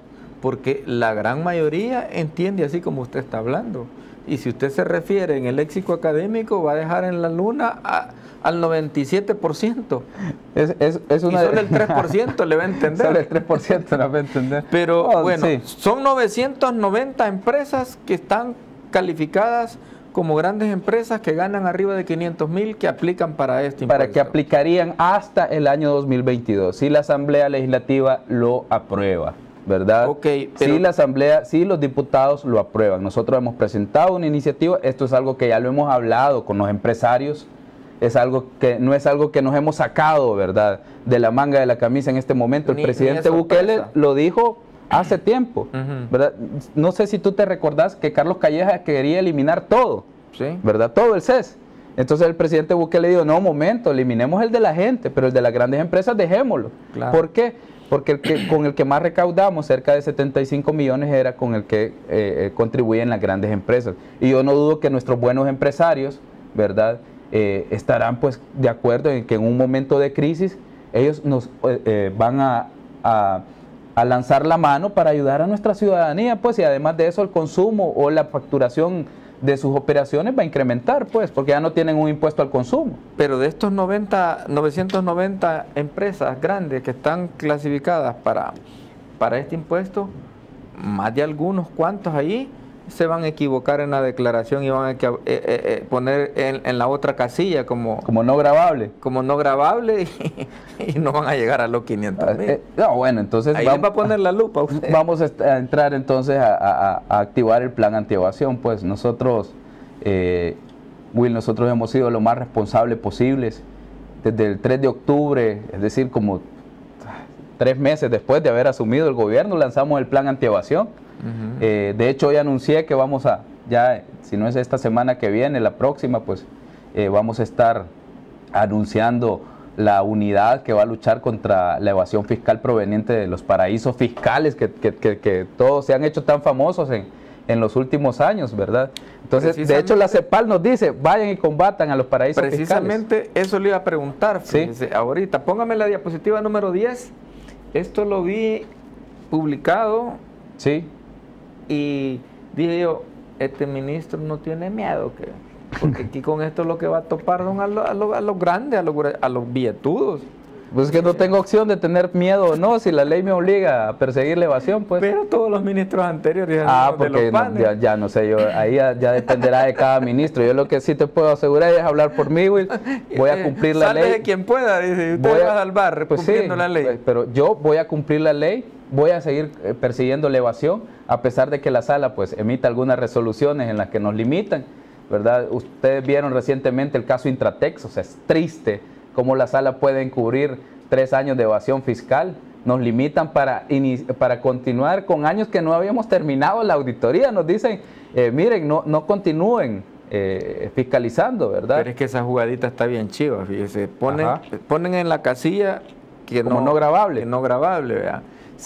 porque la gran mayoría entiende así como usted está hablando. Y si usted se refiere en el léxico académico, va a dejar en la luna a, al noventa y siete por ciento. Es, es, es una... Y solo el tres por ciento le va a entender. Solo el tres por ciento no va a entender. Pero oh, bueno, sí. son novecientas noventa empresas que están calificadas como grandes empresas que ganan arriba de quinientos mil que aplican para este impuesto. Para que aplicarían hasta el año dos mil veintidós, si la Asamblea Legislativa lo aprueba, ¿verdad? Ok, pero... Si la Asamblea, si los diputados lo aprueban. Nosotros hemos presentado una iniciativa, esto es algo que ya lo hemos hablado con los empresarios, es algo que no es algo que nos hemos sacado, ¿verdad?, de la manga de la camisa en este momento. El Ni, presidente ni Bukele lo dijo hace tiempo, uh-huh. ¿verdad? No sé si tú te recordás que Carlos Calleja quería eliminar todo, ¿sí?, ¿verdad? Todo el C E S. Entonces el presidente Bukele dijo, no, momento, eliminemos el de la gente, pero el de las grandes empresas dejémoslo. Claro. ¿Por qué? Porque el que, con el que más recaudamos, cerca de setenta y cinco millones, era con el que eh, contribuyen las grandes empresas. Y yo no dudo que nuestros buenos empresarios, ¿verdad?, eh, estarán pues de acuerdo en que en un momento de crisis ellos nos eh, van a, a, a lanzar la mano para ayudar a nuestra ciudadanía, pues, y además de eso el consumo o la facturación de sus operaciones va a incrementar, pues, porque ya no tienen un impuesto al consumo. Pero de estos noventa, novecientas noventa empresas grandes que están clasificadas para, para este impuesto, más de algunos cuantos allí se van a equivocar en la declaración y van a eh, eh, eh, poner en, en la otra casilla como, como no grabable. Como no grabable y, y no van a llegar a los quinientos mil. Eh, no, bueno, entonces ahí vamos, les va a poner la lupa a usted. Vamos a entrar entonces a, a, a activar el plan antievasión. Pues nosotros, eh, Will, nosotros hemos sido lo más responsables posibles. Desde el tres de octubre, es decir, como tres meses después de haber asumido el gobierno, lanzamos el plan antievasión. Uh-huh. eh, de hecho, hoy anuncié que vamos a, ya, si no es esta semana que viene, la próxima, pues eh, vamos a estar anunciando la unidad que va a luchar contra la evasión fiscal proveniente de los paraísos fiscales que, que, que, que todos se han hecho tan famosos en, en los últimos años, ¿verdad? Entonces, de hecho, la CEPAL nos dice, vayan y combatan a los paraísos precisamente fiscales. Precisamente eso le iba a preguntar, fíjese, ¿sí? Ahorita, póngame la diapositiva número diez. Esto lo vi publicado. Sí. Y dije yo, este ministro no tiene miedo, que porque aquí con esto lo que va a topar son a, lo, a, lo, a los grandes, a los, a los billetudos. Pues es que no tengo opción de tener miedo o no, si la ley me obliga a perseguir la evasión, pues. Pero todos los ministros anteriores ah, porque de los panes. No, ya, ya no sé, yo ahí ya, ya dependerá de cada ministro. Yo lo que sí te puedo asegurar es hablar por mí, Will. Voy a cumplir la ley. Sálvese quien pueda, dice, usted va a salvar pues cumpliendo sí, la ley. Pues, pero yo voy a cumplir la ley, voy a seguir eh, persiguiendo la evasión, a pesar de que la sala pues emita algunas resoluciones en las que nos limitan, ¿verdad? Ustedes vieron recientemente el caso Intratex, o sea, es triste cómo la sala puede encubrir tres años de evasión fiscal. Nos limitan para, para continuar con años que no habíamos terminado la auditoría. Nos dicen, eh, miren, no, no continúen eh, fiscalizando, ¿verdad? Pero es que esa jugadita está bien chiva, fíjese. Ponen, ponen en la casilla que como no, no grabable. Que no grabable, ¿verdad?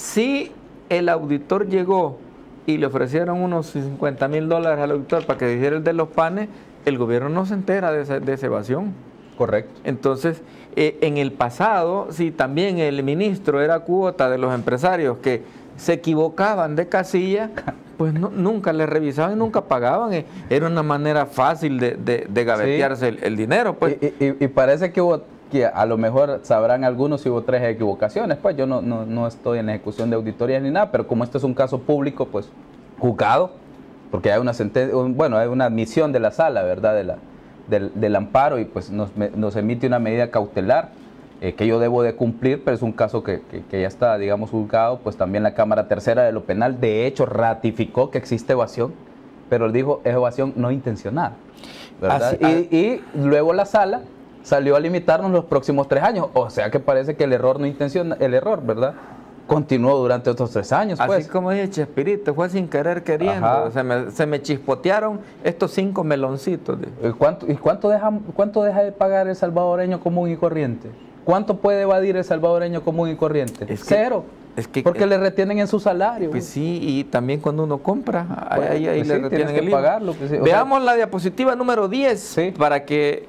Si el auditor llegó y le ofrecieron unos cincuenta mil dólares al auditor para que hiciera el de los panes, el gobierno no se entera de esa, de esa evasión. Correcto. Entonces, eh, en el pasado, si también el ministro era cuota de los empresarios que se equivocaban de casilla, pues no, nunca le revisaban y nunca pagaban. Eh, era una manera fácil de, de, de gavetearse sí. el, el dinero. Pues. Y, y, y parece que hubo, que a lo mejor sabrán algunos si hubo tres equivocaciones. Pues yo no, no, no estoy en ejecución de auditorías ni nada, pero como este es un caso público, pues juzgado, porque hay una sentencia, bueno, hay una admisión de la sala, ¿verdad?, de la Del, del amparo, y pues nos, nos emite una medida cautelar eh, que yo debo de cumplir, pero es un caso que, que, que ya está, digamos, juzgado. Pues también la Cámara Tercera de lo Penal, de hecho, ratificó que existe evasión, pero dijo es evasión no intencional, ¿verdad? Así, y, y luego la sala salió a limitarnos los próximos tres años, o sea que parece que el error no intencional, el error, ¿verdad?, continuó durante otros tres años. Pues. Así como dice Chespirito, fue sin querer queriendo, se me, se me chispotearon estos cinco meloncitos. ¿Y cuánto, y cuánto, deja, cuánto deja de pagar el salvadoreño común y corriente? ¿Cuánto puede evadir el salvadoreño común y corriente? Es que, Cero. Es que, porque es, le retienen en su salario. Pues sí, y también cuando uno compra, pues, ahí, ahí pues le sí, retienen el que pagarlo, pues sí. Veamos sea, la diapositiva número diez, sí. para que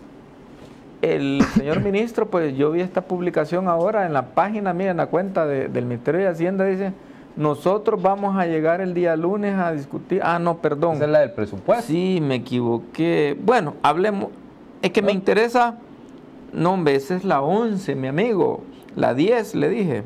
el señor ministro, pues yo vi esta publicación ahora en la página mía, en la cuenta de, del Ministerio de Hacienda, dice, nosotros vamos a llegar el día lunes a discutir, ah, no, perdón. Esa es la del presupuesto. Sí, me equivoqué. Bueno, hablemos, es que ¿no? me interesa, no, hombre, esa es la once, mi amigo, la diez, le dije.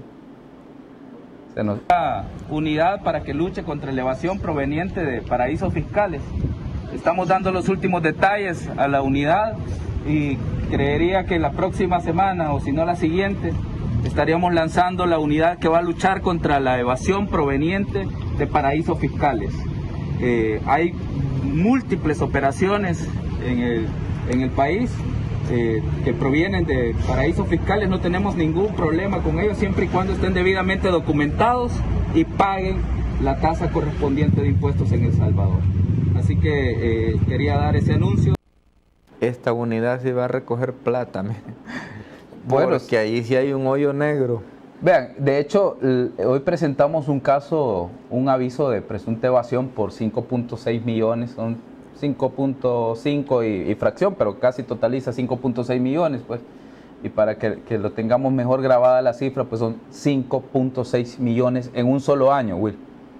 Se nos da unidad para que luche contra la evasión proveniente de paraísos fiscales. Estamos dando los últimos detalles a la unidad y creería que la próxima semana, o si no la siguiente, estaríamos lanzando la unidad que va a luchar contra la evasión proveniente de paraísos fiscales. Eh, hay múltiples operaciones en el, en el país eh, que provienen de paraísos fiscales. No tenemos ningún problema con ellos siempre y cuando estén debidamente documentados y paguen la tasa correspondiente de impuestos en El Salvador. Así que eh, quería dar ese anuncio. Esta unidad se va a recoger plata, miren. Bueno, porque ahí sí hay un hoyo negro. Vean, de hecho, hoy presentamos un caso, un aviso de presunta evasión por cinco punto seis millones, son cinco punto cinco y, y fracción, pero casi totaliza cinco punto seis millones, pues. Y para que, que lo tengamos mejor grabada la cifra, pues son cinco punto seis millones en un solo año, Will.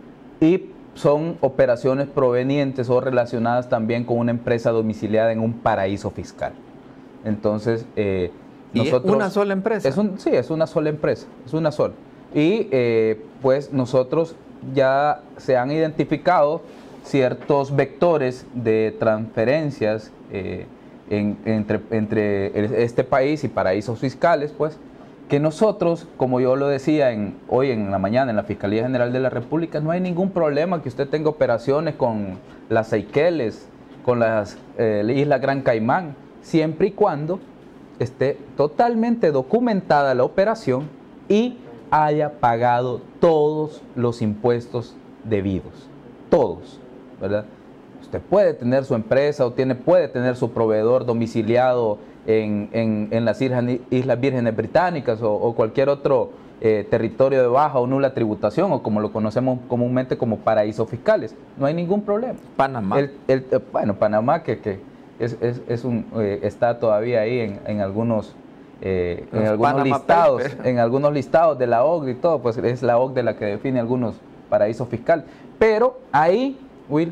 Y son operaciones provenientes o relacionadas también con una empresa domiciliada en un paraíso fiscal. Entonces, eh, ¿Y nosotros, es una sola empresa? Es un, sí, es una sola empresa, es una sola. Y eh, pues nosotros ya se han identificado ciertos vectores de transferencias eh, en, entre, entre este país y paraísos fiscales, pues, que nosotros, como yo lo decía en, hoy en la mañana en la Fiscalía General de la República, no hay ningún problema que usted tenga operaciones con las Seychelles, con las eh, Islas Gran Caimán, siempre y cuando esté totalmente documentada la operación y haya pagado todos los impuestos debidos, todos, ¿verdad? Usted puede tener su empresa o tiene, puede tener su proveedor domiciliado en, en, en las Islas Vírgenes Británicas o, o cualquier otro eh, territorio de baja o nula tributación, o como lo conocemos comúnmente como paraísos fiscales. No hay ningún problema. Panamá. El, el, bueno, Panamá que, que es, es, es un, eh, está todavía ahí en, en algunos, eh, en algunos listados, en algunos listados de la O C D E y todo, pues es la O C D E la que define algunos paraísos fiscales. Pero ahí, Will,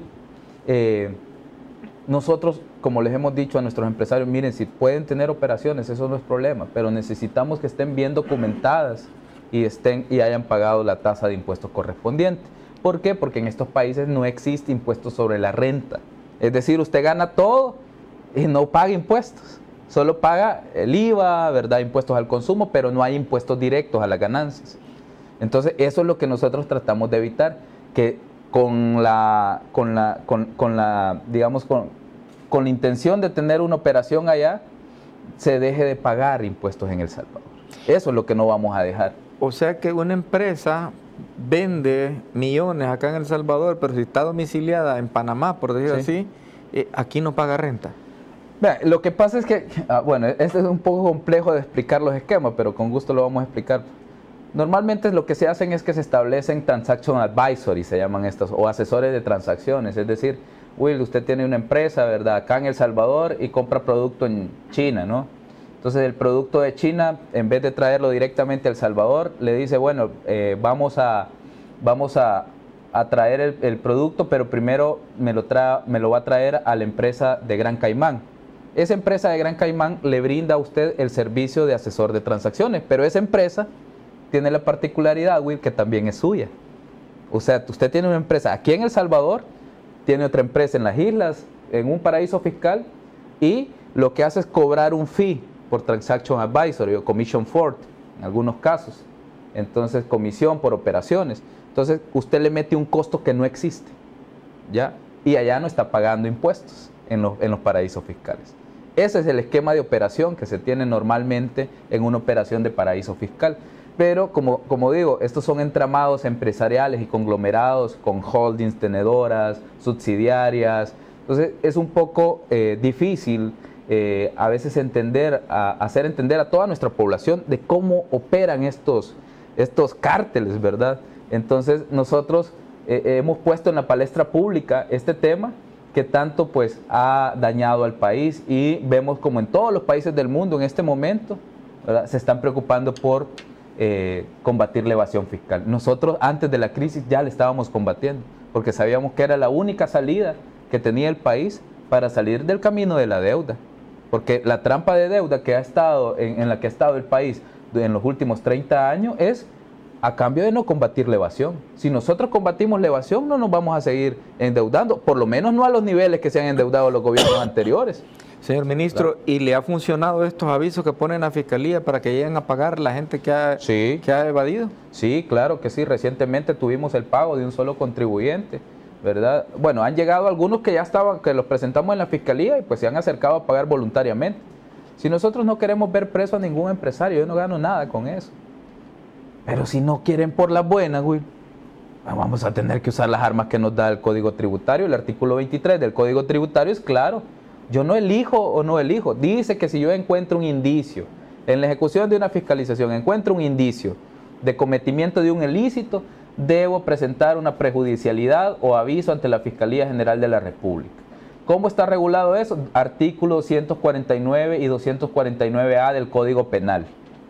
eh, nosotros, como les hemos dicho a nuestros empresarios, miren, si pueden tener operaciones, eso no es problema, pero necesitamos que estén bien documentadas y, estén, y hayan pagado la tasa de impuestos correspondiente. ¿Por qué? Porque en estos países no existe impuesto sobre la renta. Es decir, usted gana todo y no paga impuestos. Solo paga el I V A, ¿verdad? Impuestos al consumo, pero no hay impuestos directos a las ganancias. Entonces, eso es lo que nosotros tratamos de evitar, que con la, con la, con, con la digamos, con, con la intención de tener una operación allá, se deje de pagar impuestos en El Salvador. Eso es lo que no vamos a dejar. O sea que una empresa vende millones acá en El Salvador, pero si está domiciliada en Panamá, por decirlo Sí. así, eh, aquí no paga renta. Vea, lo que pasa es que, ah, bueno, este es un poco complejo de explicar los esquemas, pero con gusto lo vamos a explicar. Normalmente lo que se hacen es que se establecen transaction advisory, se llaman estos, o asesores de transacciones. Es decir, Will, usted tiene una empresa, ¿verdad?, acá en El Salvador y compra producto en China, ¿no? Entonces el producto de China, en vez de traerlo directamente a El Salvador, le dice, bueno, eh, vamos a, vamos a, a traer el, el producto, pero primero me lo, tra me lo va a traer a la empresa de Gran Caimán. Esa empresa de Gran Caimán le brinda a usted el servicio de asesor de transacciones, pero esa empresa tiene la particularidad, Will, que también es suya. O sea, usted tiene una empresa aquí en El Salvador, tiene otra empresa en las islas, en un paraíso fiscal, y lo que hace es cobrar un fee por Transaction Advisory o Commission for, en algunos casos. Entonces, comisión por operaciones. Entonces, usted le mete un costo que no existe, ¿ya? Y allá no está pagando impuestos en los, en los paraísos fiscales. Ese es el esquema de operación que se tiene normalmente en una operación de paraíso fiscal. Pero, como, como digo, estos son entramados empresariales y conglomerados con holdings, tenedoras, subsidiarias. Entonces, es un poco eh, difícil eh, a veces entender, a, hacer entender a toda nuestra población de cómo operan estos, estos cárteles, ¿verdad? Entonces, nosotros eh, hemos puesto en la palestra pública este tema que tanto pues ha dañado al país, y vemos como en todos los países del mundo en este momento, ¿verdad?, se están preocupando por eh, combatir la evasión fiscal. Nosotros antes de la crisis ya la estábamos combatiendo, porque sabíamos que era la única salida que tenía el país para salir del camino de la deuda. Porque la trampa de deuda que ha estado en, en la que ha estado el país en los últimos treinta años es a cambio de no combatir la evasión. Si nosotros combatimos la evasión, no nos vamos a seguir endeudando, por lo menos no a los niveles que se han endeudado los gobiernos anteriores. Señor ministro, claro. ¿Y le ha funcionado estos avisos que ponen a Fiscalía para que lleguen a pagar la gente que ha, sí. que ha evadido? Sí, claro que sí. Recientemente tuvimos el pago de un solo contribuyente, ¿verdad? Bueno, han llegado algunos que ya estaban, que los presentamos en la Fiscalía y pues se han acercado a pagar voluntariamente. Si nosotros no queremos ver preso a ningún empresario, yo no gano nada con eso. Pero si no quieren por las buenas, güey, vamos a tener que usar las armas que nos da el Código Tributario. El artículo veintitrés del Código Tributario es claro. Yo no elijo o no elijo. Dice que si yo encuentro un indicio, en la ejecución de una fiscalización, encuentro un indicio de cometimiento de un ilícito, debo presentar una prejudicialidad o aviso ante la Fiscalía General de la República. ¿Cómo está regulado eso? Artículos doscientos cuarenta y nueve y doscientos cuarenta y nueve A del Código Penal.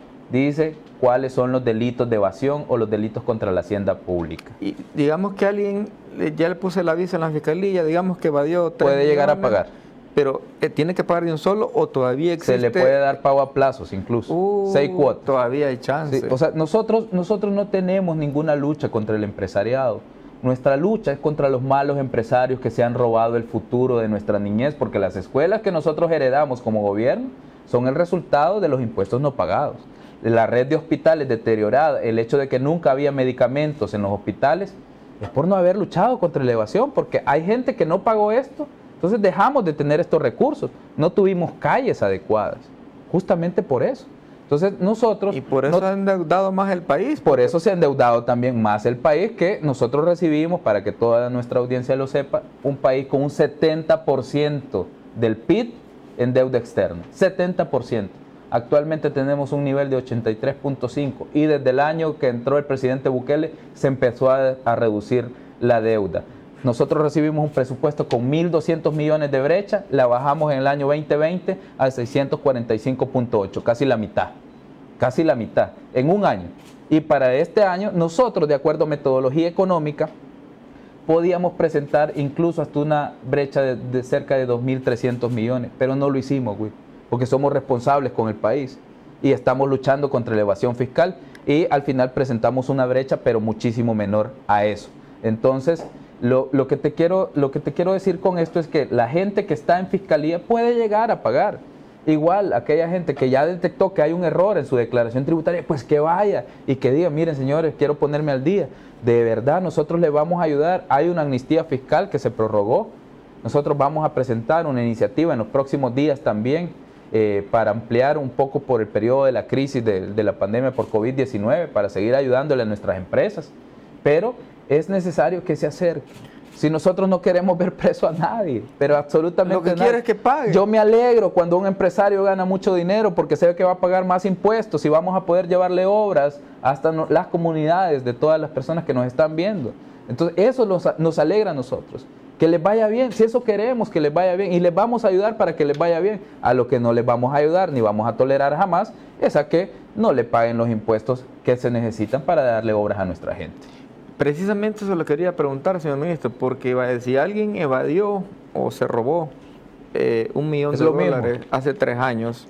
Dice cuáles son los delitos de evasión o los delitos contra la hacienda pública. Y digamos que alguien, ya le puse el aviso en la Fiscalía, digamos que evadió tres puede llegar millones, a pagar. Pero eh, ¿tiene que pagar de un solo o todavía existe? Se le puede dar pago a plazos incluso, uh, seis cuotas. Todavía hay chance. Sí, o sea, nosotros, nosotros no tenemos ninguna lucha contra el empresariado. Nuestra lucha es contra los malos empresarios que se han robado el futuro de nuestra niñez, porque las escuelas que nosotros heredamos como gobierno son el resultado de los impuestos no pagados. La red de hospitales deteriorada, el hecho de que nunca había medicamentos en los hospitales, es por no haber luchado contra la evasión, porque hay gente que no pagó esto, entonces dejamos de tener estos recursos, no tuvimos calles adecuadas, justamente por eso. Entonces nosotros... Y por eso no, ha endeudado más el país. Por eso se ha endeudado también más el país, que nosotros recibimos, para que toda nuestra audiencia lo sepa, un país con un setenta por ciento del P I B en deuda externa, setenta por ciento. Actualmente tenemos un nivel de ochenta y tres punto cinco y desde el año que entró el presidente Bukele se empezó a, a reducir la deuda. Nosotros recibimos un presupuesto con mil doscientos millones de brecha, la bajamos en el año veinte veinte a seiscientos cuarenta y cinco punto ocho, casi la mitad, casi la mitad, en un año. Y para este año nosotros, de acuerdo a metodología económica, podíamos presentar incluso hasta una brecha de, de cerca de dos mil trescientos millones, pero no lo hicimos, güey, porque somos responsables con el país y estamos luchando contra la evasión fiscal y al final presentamos una brecha, pero muchísimo menor a eso. Entonces, Lo, lo, que te quiero, lo que te quiero decir con esto es que la gente que está en fiscalía puede llegar a pagar. Igual, aquella gente que ya detectó que hay un error en su declaración tributaria, pues que vaya y que diga, miren señores, quiero ponerme al día. De verdad, nosotros les vamos a ayudar. Hay una amnistía fiscal que se prorrogó. Nosotros vamos a presentar una iniciativa en los próximos días también eh, para ampliar un poco por el periodo de la crisis de, de la pandemia por COVID diecinueve, para seguir ayudándole a nuestras empresas. Pero es necesario que se acerque. Si nosotros no queremos ver preso a nadie, pero absolutamente lo que nadie. quiere es que pague. Yo me alegro cuando un empresario gana mucho dinero porque sabe que va a pagar más impuestos y vamos a poder llevarle obras hasta no, las comunidades de todas las personas que nos están viendo. Entonces eso nos, nos alegra a nosotros. Que les vaya bien, si eso queremos, que les vaya bien, y les vamos a ayudar para que les vaya bien. A lo que no les vamos a ayudar ni vamos a tolerar jamás es a que no le paguen los impuestos que se necesitan para darle obras a nuestra gente. Precisamente eso le quería preguntar, señor ministro, porque si alguien evadió o se robó eh, un millón es de lo dólares mismo. hace tres años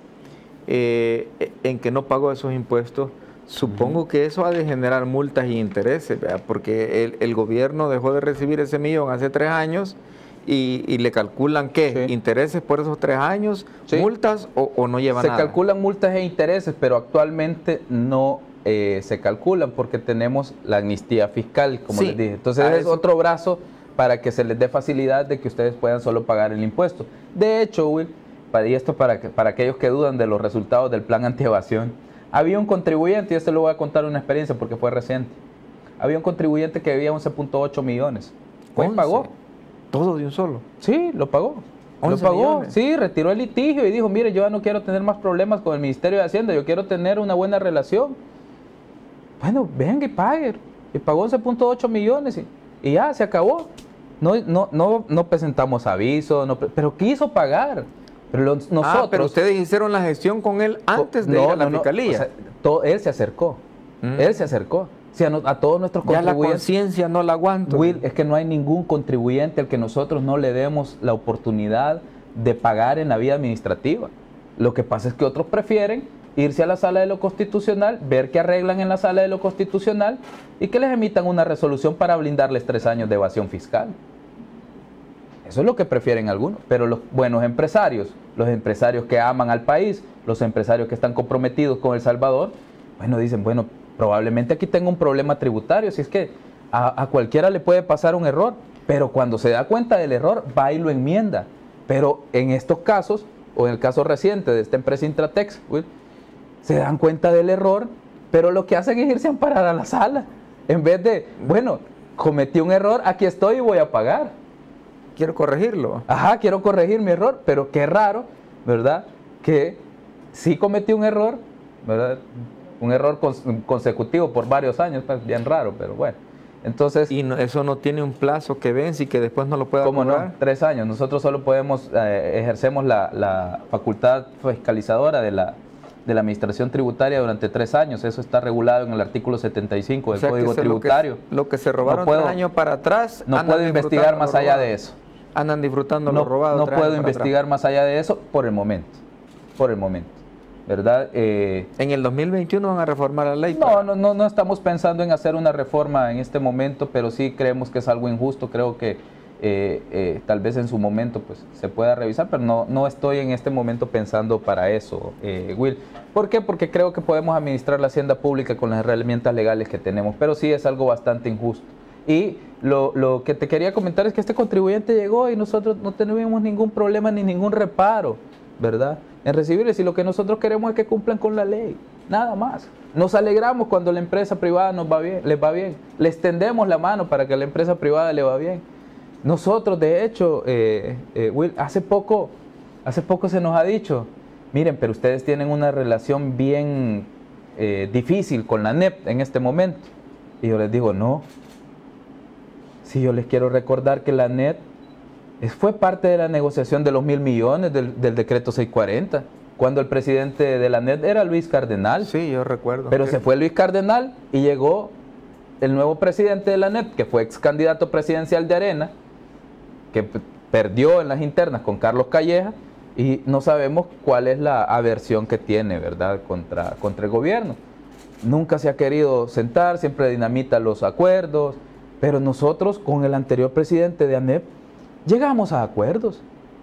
eh, en que no pagó esos impuestos, supongo uh-huh. que eso ha de generar multas y intereses, ¿verdad? Porque el, el gobierno dejó de recibir ese millón hace tres años y, y le calculan ¿qué? Sí. ¿Intereses por esos tres años? Sí. ¿Multas o, o no lleva se nada? Se calculan multas e intereses, pero actualmente no eh, se calculan porque tenemos la amnistía fiscal, como sí. les dije. Entonces es eso. Otro brazo para que se les dé facilidad de que ustedes puedan solo pagar el impuesto. De hecho, Will, y esto para, para aquellos que dudan de los resultados del plan antievasión, había un contribuyente, y esto le voy a contar una experiencia porque fue reciente, había un contribuyente que debía once punto ocho millones. Pues pagó. ¿Todo de un solo? Sí, lo pagó. Lo pagó, millones. Sí, retiró el litigio y dijo, mire, yo ya no quiero tener más problemas con el Ministerio de Hacienda, yo quiero tener una buena relación. Bueno, venga y pague. Y pagó once punto ocho millones y, y ya, se acabó. No, no, no, no presentamos aviso, no, pero quiso pagar. Pero los, nosotros, ah, pero ustedes hicieron la gestión con él antes de no, ir a la no, fiscalía. No, o sea, todo, él se acercó. Mm. Él se acercó. Si a, no, a todos nuestros contribuyentes... Ya la conciencia no la aguanto. Will, es que no hay ningún contribuyente al que nosotros no le demos la oportunidad de pagar en la vía administrativa. Lo que pasa es que otros prefieren irse a la sala de lo constitucional, ver que arreglan en la sala de lo constitucional y que les emitan una resolución para blindarles tres años de evasión fiscal. Eso es lo que prefieren algunos. Pero los buenos empresarios, los empresarios que aman al país, los empresarios que están comprometidos con El Salvador, bueno, dicen, bueno, probablemente aquí tengo un problema tributario, si es que a, a cualquiera le puede pasar un error, pero cuando se da cuenta del error, va y lo enmienda. Pero en estos casos, o en el caso reciente de esta empresa Intratex, Will, se dan cuenta del error, pero lo que hacen es irse a amparar a la sala. En vez de, bueno, cometí un error, aquí estoy y voy a pagar. Quiero corregirlo. Ajá, quiero corregir mi error, pero qué raro, ¿verdad? Que sí cometí un error, ¿verdad? Un error cons- consecutivo por varios años, pues bien raro, pero bueno. Entonces, y no, eso no tiene un plazo que vence y que después no lo pueda ¿cómo cobrar. no? Tres años. Nosotros solo podemos, eh, ejercemos la, la facultad fiscalizadora de la, de la administración tributaria durante tres años. Eso está regulado en el artículo setenta y cinco del O sea, Código que se- Tributario. Lo que, lo que se robaron No puedo- tres años para atrás. No andan puedo investigar disfrutando más lo allá robado. de eso. Andan disfrutando No, lo robado. no tres puedo años para investigar atrás. más allá de eso por el momento. Por el momento. ¿Verdad? Eh, En el dos mil veintiuno van a reformar la ley. No, para- no, no, no estamos pensando en hacer una reforma en este momento, pero sí creemos que es algo injusto. Creo que eh, eh, tal vez en su momento pues se pueda revisar, pero no, no estoy en este momento pensando para eso, eh, Will. ¿Por qué? Porque creo que podemos administrar la hacienda pública con las herramientas legales que tenemos, pero sí es algo bastante injusto. Y lo, lo que te quería comentar es que este contribuyente llegó y nosotros no tenemos ningún problema ni ningún reparo, ¿verdad?, en recibirles, y lo que nosotros queremos es que cumplan con la ley, nada más. Nos alegramos cuando la empresa privada nos va bien, les va bien, les tendemos la mano para que a la empresa privada le va bien. Nosotros, de hecho, eh, eh, Will, hace poco, hace poco se nos ha dicho, miren, pero ustedes tienen una relación bien eh, difícil con la N E P en este momento. Y yo les digo, no, si yo les quiero recordar que la N E P Es- fue parte de la negociación de los mil millones del, del decreto seiscientos cuarenta, cuando el presidente de la N E T era Luis Cardenal. Sí, yo recuerdo. Pero que- se fue Luis Cardenal y llegó el nuevo presidente de la N E T, que fue ex candidato presidencial de Arena, que p- perdió en las internas con Carlos Calleja, y no sabemos cuál es la aversión que tiene, ¿verdad?, contra, contra el gobierno. Nunca se ha querido sentar, siempre dinamita los acuerdos, pero nosotros con el anterior presidente de A N E P llegamos a acuerdos.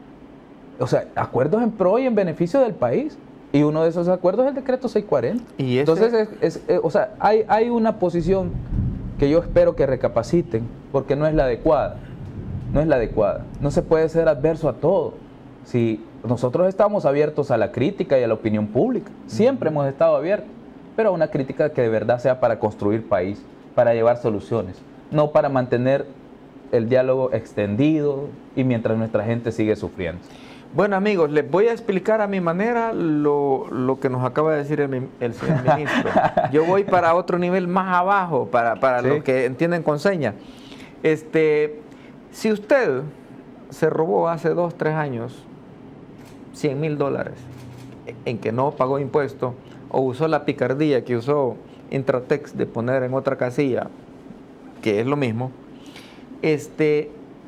O sea, acuerdos en pro y en beneficio del país. Y uno de esos acuerdos es el decreto seiscientos cuarenta. Y ese- Entonces, es, es- eh, o sea, hay, hay una posición que yo espero que recapaciten, porque no es la adecuada. No es la adecuada. No se puede ser adverso a todo. Si nosotros estamos abiertos a la crítica y a la opinión pública, siempre hemos estado abiertos, pero a una crítica que de verdad sea para construir país, para llevar soluciones, no para mantener el diálogo extendido y mientras nuestra gente sigue sufriendo. Bueno, amigos, les voy a explicar a mi manera lo, lo que nos acaba de decir el, mi- el señor ministro. Yo voy para otro nivel más abajo, para, para Sí. los que entienden con señas. Este, si usted se robó hace dos, tres años cien mil dólares en que no pagó impuesto, o usó la picardía que usó Intratex de poner en otra casilla, que es lo mismo, este,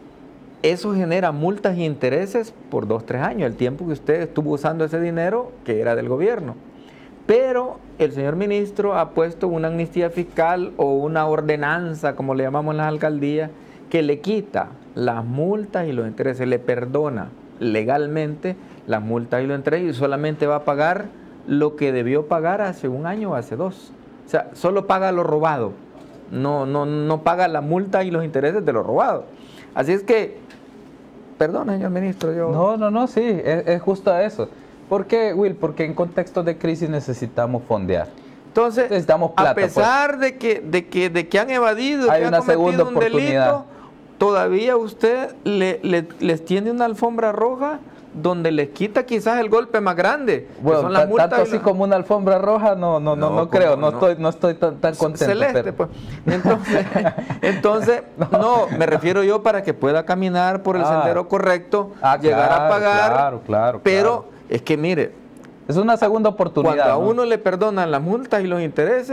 eso genera multas y intereses por dos, tres años, el tiempo que usted estuvo usando ese dinero que era del gobierno. Pero el señor ministro ha puesto una amnistía fiscal o una ordenanza, como le llamamos en las alcaldías, que le quita las multas y los intereses, le perdona legalmente las multas y los intereses y solamente va a pagar lo que debió pagar hace un año o hace dos. O sea, solo paga lo robado, no, no, no paga la multa y los intereses de lo robado. Así es que, perdón, señor ministro, yo... No, no, no, sí, es, es justo eso. ¿Por qué, Will? Porque en contextos de crisis necesitamos fondear. Entonces, Necesitamos plata, a pesar de, que, de, que, de que han evadido, Hay que una han cometido segunda un oportunidad. delito, todavía usted le, le- les tiende una alfombra roja donde les quita quizás el golpe más grande, que Bueno, son las ta- multas tanto y así las- como una alfombra roja, no, no, no, No, no creo, ¿cómo no, no? estoy, no estoy tan, tan contento. celeste, pero- pues. Entonces, entonces no. me refiero yo para que pueda caminar por el Ah. sendero correcto, Ah, llegar a claro, pagar, claro, claro, pero claro. es que mire, Es una segunda oportunidad. cuando a ¿no? uno le perdonan las multas y los intereses,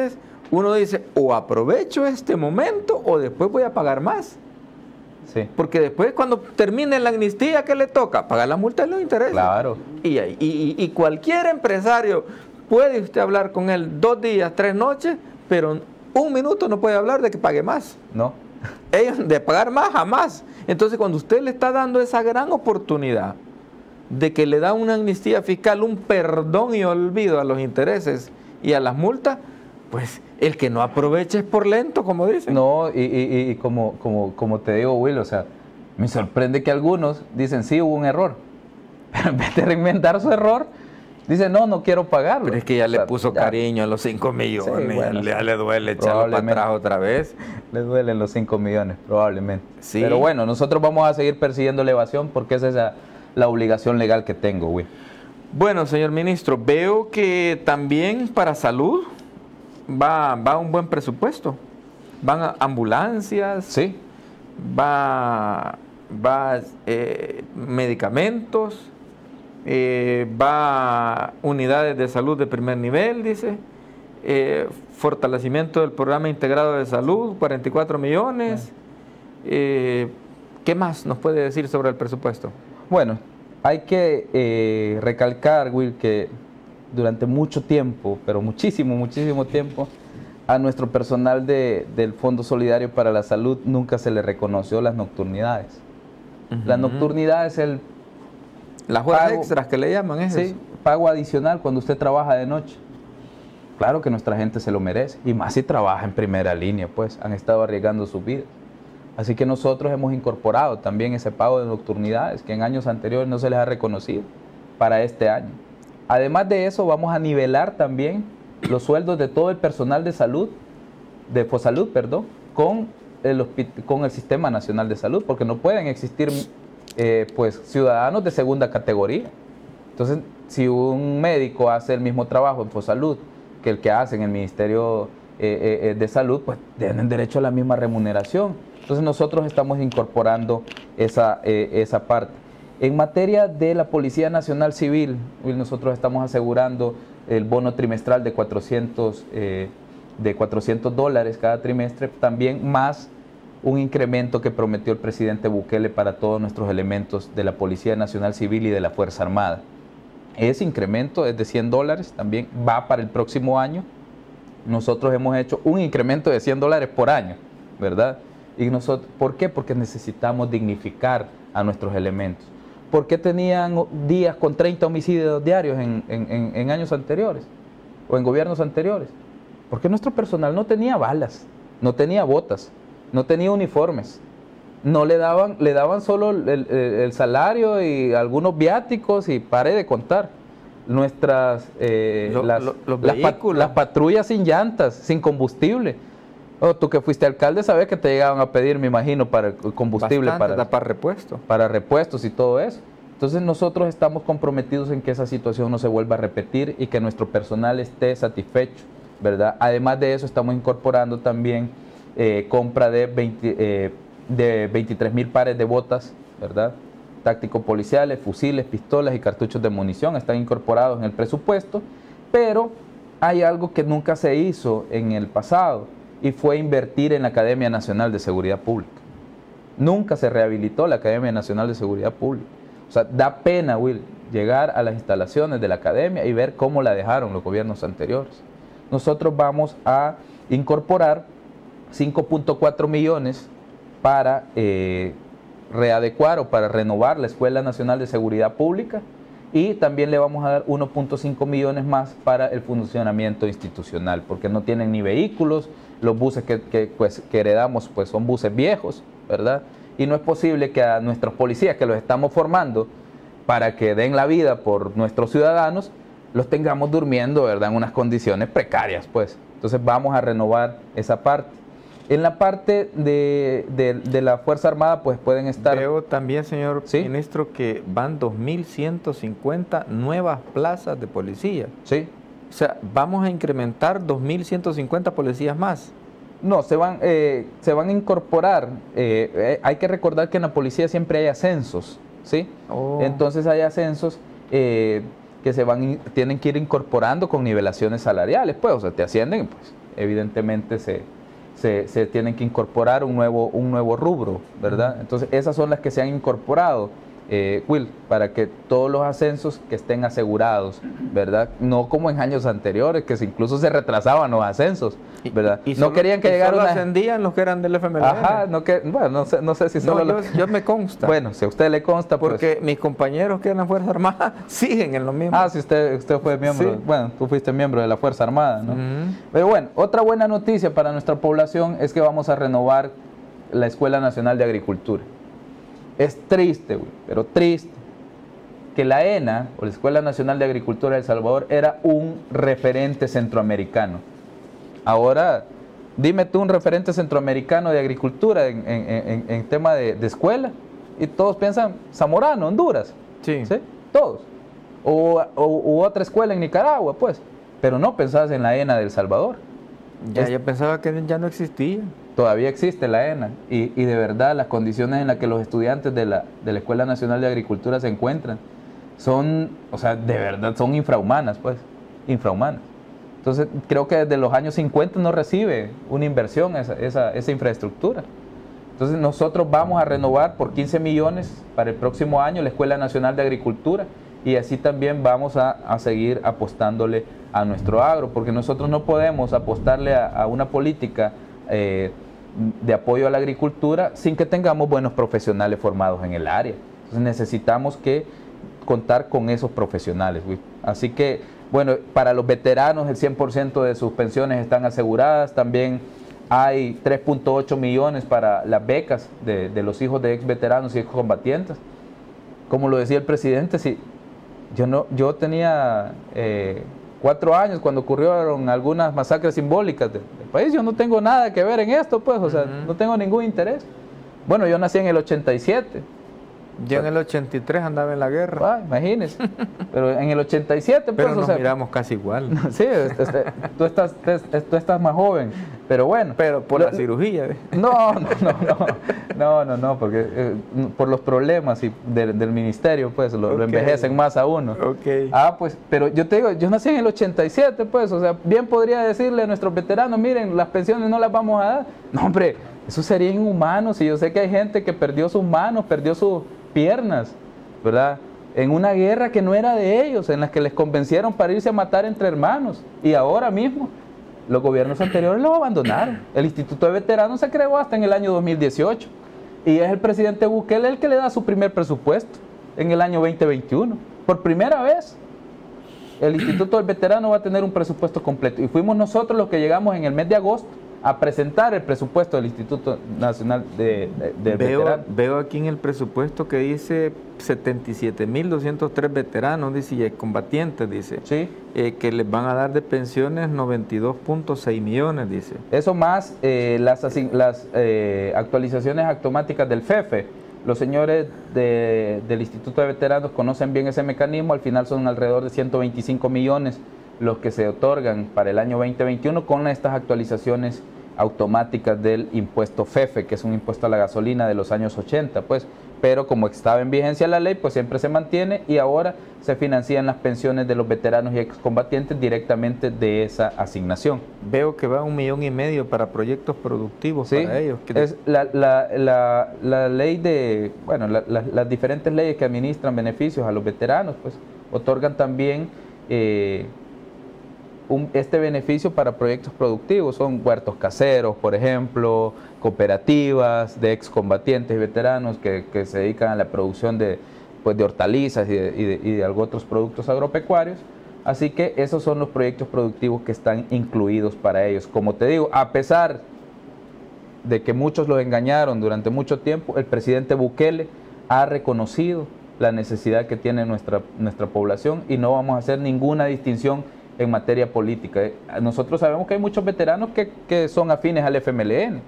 uno dice, o aprovecho este momento o después voy a pagar más. Sí. Porque después cuando termine la amnistía, ¿qué le toca? Pagar la multa y los intereses. Claro. Y, y, y, y cualquier empresario puede usted hablar con él dos días, tres noches, pero un minuto no puede hablar de que pague más. No. Ellos de pagar más, jamás. Entonces cuando usted le está dando esa gran oportunidad de que le da una amnistía fiscal, un perdón y olvido a los intereses y a las multas, pues el que no aproveche es por lento, como dicen. No, y, y, y como, como, como te digo, Will, o sea, me sorprende que algunos dicen, sí, hubo un error, pero en vez de reinventar su error, dicen, no, no quiero pagarlo. Pero es que ya o le sea, puso ya, cariño a los cinco millones, sí, bueno, ya, le, ya le duele echarlo para atrás otra vez. Le duelen los cinco millones, probablemente. Sí. Pero bueno, nosotros vamos a seguir persiguiendo la evasión porque esa es la, la obligación legal que tengo, Will. Bueno, señor ministro, veo que también para salud va, va un buen presupuesto. Van a ambulancias, Sí. va, va eh, medicamentos, eh, va unidades de salud de primer nivel, dice, eh, fortalecimiento del programa integrado de salud, cuarenta y cuatro millones. Eh, ¿Qué más nos puede decir sobre el presupuesto? Bueno, hay que eh, recalcar, Will, que durante mucho tiempo, pero muchísimo, muchísimo tiempo, a nuestro personal de, del Fondo Solidario para la Salud nunca se le reconoció las nocturnidades. Uh-huh. La nocturnidad es el Las horas pago, extras que le llaman, ¿es sí, eso? pago adicional cuando usted trabaja de noche. Claro que nuestra gente se lo merece, y más si trabaja en primera línea, pues han estado arriesgando sus vidas. Así que nosotros hemos incorporado también ese pago de nocturnidades que en años anteriores no se les ha reconocido para este año. Además de eso, vamos a nivelar también los sueldos de todo el personal de salud, de Fosalud, perdón, con el, con el Sistema Nacional de Salud, porque no pueden existir eh, pues, ciudadanos de segunda categoría. Entonces, si un médico hace el mismo trabajo en Fosalud que el que hace en el Ministerio eh, eh, de Salud, pues tienen derecho a la misma remuneración. Entonces nosotros estamos incorporando esa, eh, esa parte. En materia de la Policía Nacional Civil, nosotros estamos asegurando el bono trimestral de cuatrocientos, eh, de cuatrocientos dólares cada trimestre, también más un incremento que prometió el presidente Bukele para todos nuestros elementos de la Policía Nacional Civil y de la Fuerza Armada. Ese incremento es de cien dólares, también va para el próximo año. Nosotros hemos hecho un incremento de cien dólares por año, ¿verdad? Y nosotros, ¿por qué? Porque necesitamos dignificar a nuestros elementos. ¿Por qué tenían días con treinta homicidios diarios en, en, en años anteriores o en gobiernos anteriores? Porque nuestro personal no tenía balas, no tenía botas, no tenía uniformes. No le daban, le daban solo el, el, el salario y algunos viáticos y pare de contar. Nuestras eh, lo, las, lo, los las, pat, las patrullas sin llantas, sin combustible. Oh, tú que fuiste alcalde sabes que te llegaban a pedir, me imagino, para el combustible, Bastante, para, para repuesto. para repuestos y todo eso. Entonces nosotros estamos comprometidos en que esa situación no se vuelva a repetir y que nuestro personal esté satisfecho, ¿verdad? Además de eso estamos incorporando también eh, compra de, veinte, eh, de veintitrés mil pares de botas, ¿verdad? Tácticos policiales, fusiles, pistolas y cartuchos de munición están incorporados en el presupuesto, pero hay algo que nunca se hizo en el pasado, y fue invertir en la Academia Nacional de Seguridad Pública. Nunca se rehabilitó la Academia Nacional de Seguridad Pública. O sea, da pena, Will, llegar a las instalaciones de la Academia y ver cómo la dejaron los gobiernos anteriores. Nosotros vamos a incorporar cinco punto cuatro millones para eh, readecuar o para renovar la Escuela Nacional de Seguridad Pública, y también le vamos a dar uno punto cinco millones más para el funcionamiento institucional, porque no tienen ni vehículos, los buses que, que, pues, que heredamos pues, son buses viejos, ¿verdad? Y no es posible que a nuestros policías que los estamos formando para que den la vida por nuestros ciudadanos, los tengamos durmiendo, ¿verdad? En unas condiciones precarias, pues. Entonces vamos a renovar esa parte. En la parte de, de, de la Fuerza Armada, pues pueden estar... Veo también, señor ¿Sí? ministro, que van dos mil ciento cincuenta nuevas plazas de policía. Sí. O sea, vamos a incrementar dos mil ciento cincuenta policías más. No, se van, eh, se van a incorporar. Eh, eh, hay que recordar que en la policía siempre hay ascensos, ¿sí? Oh. Entonces hay ascensos eh, que se van, tienen que ir incorporando con nivelaciones salariales, pues, o sea, te ascienden, pues, evidentemente se, se, se tienen que incorporar un nuevo, un nuevo rubro, ¿verdad? Entonces esas son las que se han incorporado, eh, Will, para que todos los ascensos que estén asegurados, ¿verdad? No como en años anteriores, que se, incluso se retrasaban los ascensos, ¿verdad? Y, y no solo, querían que y llegara solo una... ascendían los que eran del F M L N. Ajá, no que, bueno, no sé, no sé si solo... No, los... yo, yo me consta. Bueno, si a usted le consta, porque pues... mis compañeros que eran la Fuerza Armada siguen en lo mismo. Ah, si usted, usted fue miembro, Sí. bueno, tú fuiste miembro de la Fuerza Armada, ¿no? Uh-huh. Pero bueno, otra buena noticia para nuestra población es que vamos a renovar la Escuela Nacional de Agricultura. Es triste, güey, pero triste, que la ENA, o la Escuela Nacional de Agricultura de El Salvador, era un referente centroamericano. Ahora, dime tú un referente centroamericano de agricultura en, en, en, en tema de, de escuela, y todos piensan Zamorano, Honduras. Sí. ¿Sí? Todos. O, o u otra escuela en Nicaragua, pues. Pero no pensabas en la ENA de El Salvador. Ya, Es- ya pensaba que ya no existía. Todavía existe la ENA y, y de verdad las condiciones en las que los estudiantes de la, de la Escuela Nacional de Agricultura se encuentran son, o sea, de verdad son infrahumanas, pues, infrahumanas. Entonces creo que desde los años cincuenta no recibe una inversión esa, esa, esa infraestructura. Entonces nosotros vamos a renovar por quince millones para el próximo año la Escuela Nacional de Agricultura y así también vamos a, a seguir apostándole a nuestro agro, porque nosotros no podemos apostarle a, a una política eh, de apoyo a la agricultura sin que tengamos buenos profesionales formados en el área. Entonces necesitamos que contar con esos profesionales, güey. Así que, bueno, para los veteranos el cien por ciento de sus pensiones están aseguradas, también hay tres punto ocho millones para las becas de, de los hijos de ex veteranos y ex combatientes. Como lo decía el presidente, si yo, no, yo tenía eh, cuatro años cuando ocurrieron algunas masacres simbólicas del, del país, yo no tengo nada que ver en esto, pues, o sea, Uh-huh. no tengo ningún interés. Bueno, yo nací en el ochenta y siete. Yo en el ochenta y tres andaba en la guerra. Ah, imagínese. Pero en el ochenta y siete, pues, Pero o nos sea, miramos casi igual. sí, este, este, tú, estás, te- tú estás más joven, pero bueno. Pero por Lo- la cirugía. ¿eh? No, no, no, no, no, no, no, porque eh, por los problemas y del, del ministerio, pues, lo, lo Ok. envejecen más a uno. Ok. Ah, pues, pero yo te digo, yo nací en el ochenta y siete, pues, o sea, bien podría decirle a nuestros veteranos, miren, las pensiones no las vamos a dar. No, hombre, eso sería inhumano, si yo sé que hay gente que perdió sus manos, perdió sus piernas, ¿verdad? En una guerra que no era de ellos, en la que les convencieron para irse a matar entre hermanos, y ahora mismo los gobiernos anteriores los abandonaron. El Instituto de Veteranos se creó hasta en el año dos mil dieciocho, y es el presidente Bukele el que le da su primer presupuesto en el año veinte veintiuno. Por primera vez, el Instituto del Veterano va a tener un presupuesto completo, y fuimos nosotros los que llegamos en el mes de agosto a presentar el presupuesto del Instituto Nacional de, de, del Veo, Veterano. veo aquí en el presupuesto que dice setenta y siete mil doscientos tres veteranos, dice, y combatientes, dice, Sí, eh, que les van a dar de pensiones noventa y dos punto seis millones, dice. eso más eh, las, asign- las eh, actualizaciones automáticas del F E F E. Los señores de- del Instituto de Veteranos conocen bien ese mecanismo, al final son alrededor de ciento veinticinco millones los que se otorgan para el año veinte veintiuno con estas actualizaciones automáticas del impuesto F E F E, que es un impuesto a la gasolina de los años ochenta, pues, pero como estaba en vigencia la ley, pues siempre se mantiene y ahora se financian las pensiones de los veteranos y excombatientes directamente de esa asignación. Veo que va un millón y medio para proyectos productivos Sí, para ellos. que- es la, la, la, la ley de, bueno, la- la- las diferentes leyes que administran beneficios a los veteranos, pues, otorgan también eh, un- este beneficio para proyectos productivos. Son huertos caseros, por ejemplo, cooperativas de excombatientes y veteranos que, que se dedican a la producción de, pues, de hortalizas y de, y de- y de algo otros productos agropecuarios. Así que esos son los proyectos productivos que están incluidos para ellos. Como te digo, a pesar de que muchos los engañaron durante mucho tiempo, el presidente Bukele ha reconocido la necesidad que tiene nuestra, nuestra población y no vamos a hacer ninguna distinción en materia política. Eh, Nosotros sabemos que hay muchos veteranos que, que son afines al F M L N,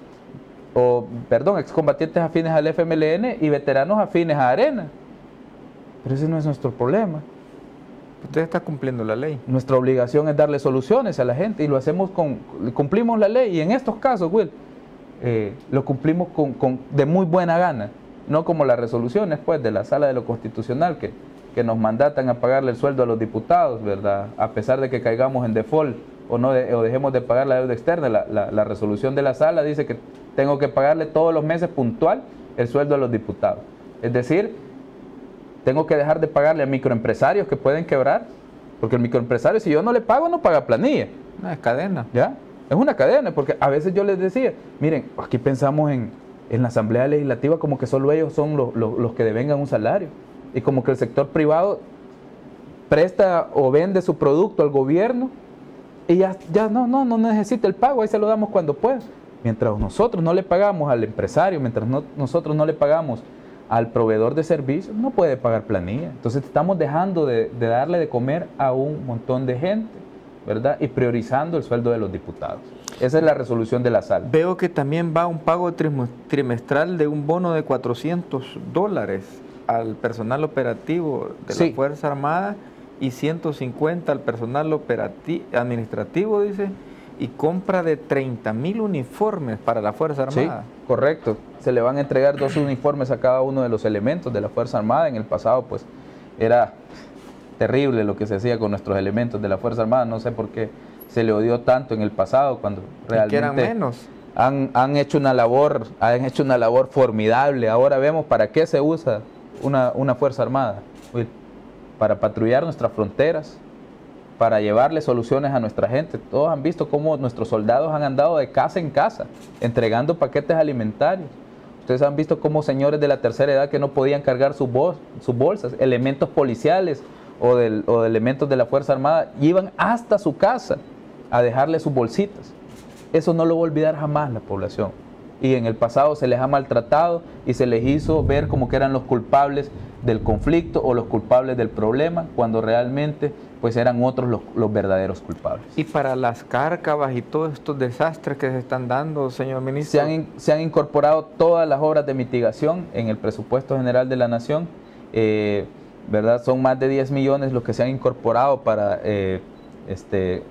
o, perdón, excombatientes afines al F M L N y veteranos afines a Arena, pero ese no es nuestro problema. Usted está cumpliendo la ley. Nuestra obligación es darle soluciones a la gente y lo hacemos con, cumplimos la ley y en estos casos, Will, eh, lo cumplimos con, con- de muy buena gana, no como las resoluciones pues de la Sala de lo Constitucional que, que nos mandatan a pagarle el sueldo a los diputados, ¿verdad? A pesar de que caigamos en default o, no de, o dejemos de pagar la deuda externa. La, la, la resolución de la sala dice que tengo que pagarle todos los meses puntual el sueldo a los diputados. Es decir, tengo que dejar de pagarle a microempresarios que pueden quebrar, porque el microempresario, si yo no le pago, no paga planilla. No, es cadena. ¿Ya? Es una cadena, porque a veces yo les decía, miren, aquí pensamos en, en la Asamblea Legislativa como que solo ellos son los, los, los que devengan un salario, y como que el sector privado presta o vende su producto al gobierno y ya, ya no, no, no necesita el pago, ahí se lo damos cuando pueda. Mientras nosotros no le pagamos al empresario, mientras no, nosotros no le pagamos al proveedor de servicios, no puede pagar planilla. Entonces estamos dejando de, de darle de comer a un montón de gente, ¿verdad? Y priorizando el sueldo de los diputados. Esa es la resolución de la sala. Veo que también va un pago trimestral de un bono de cuatrocientos dólares al personal operativo de Sí. la Fuerza Armada y ciento cincuenta al personal operativo, administrativo, dice, y compra de treinta mil uniformes para la Fuerza Armada. Sí, correcto. Se le van a entregar dos uniformes a cada uno de los elementos de la Fuerza Armada. En el pasado, pues, era terrible lo que se hacía con nuestros elementos de la Fuerza Armada. No sé por qué se le odió tanto en el pasado, cuando realmente que eran menos. Han, han hecho una labor, han hecho una labor formidable. Ahora vemos para qué se usa una, una Fuerza Armada. Uy, para patrullar nuestras fronteras, para llevarle soluciones a nuestra gente. Todos han visto cómo nuestros soldados han andado de casa en casa, entregando paquetes alimentarios. Ustedes han visto cómo señores de la tercera edad que no podían cargar sus, bol sus bolsas, elementos policiales o, del, o de elementos de la Fuerza Armada, iban hasta su casa a dejarle sus bolsitas. Eso no lo va a olvidar jamás la población. Y en el pasado se les ha maltratado y se les hizo ver como que eran los culpables del conflicto o los culpables del problema, cuando realmente pues eran otros los, los verdaderos culpables. Y para las cárcavas y todos estos desastres que se están dando, señor ministro. Se han, se han incorporado todas las obras de mitigación en el presupuesto general de la Nación, eh, ¿verdad? Son más de diez millones los que se han incorporado para eh, este,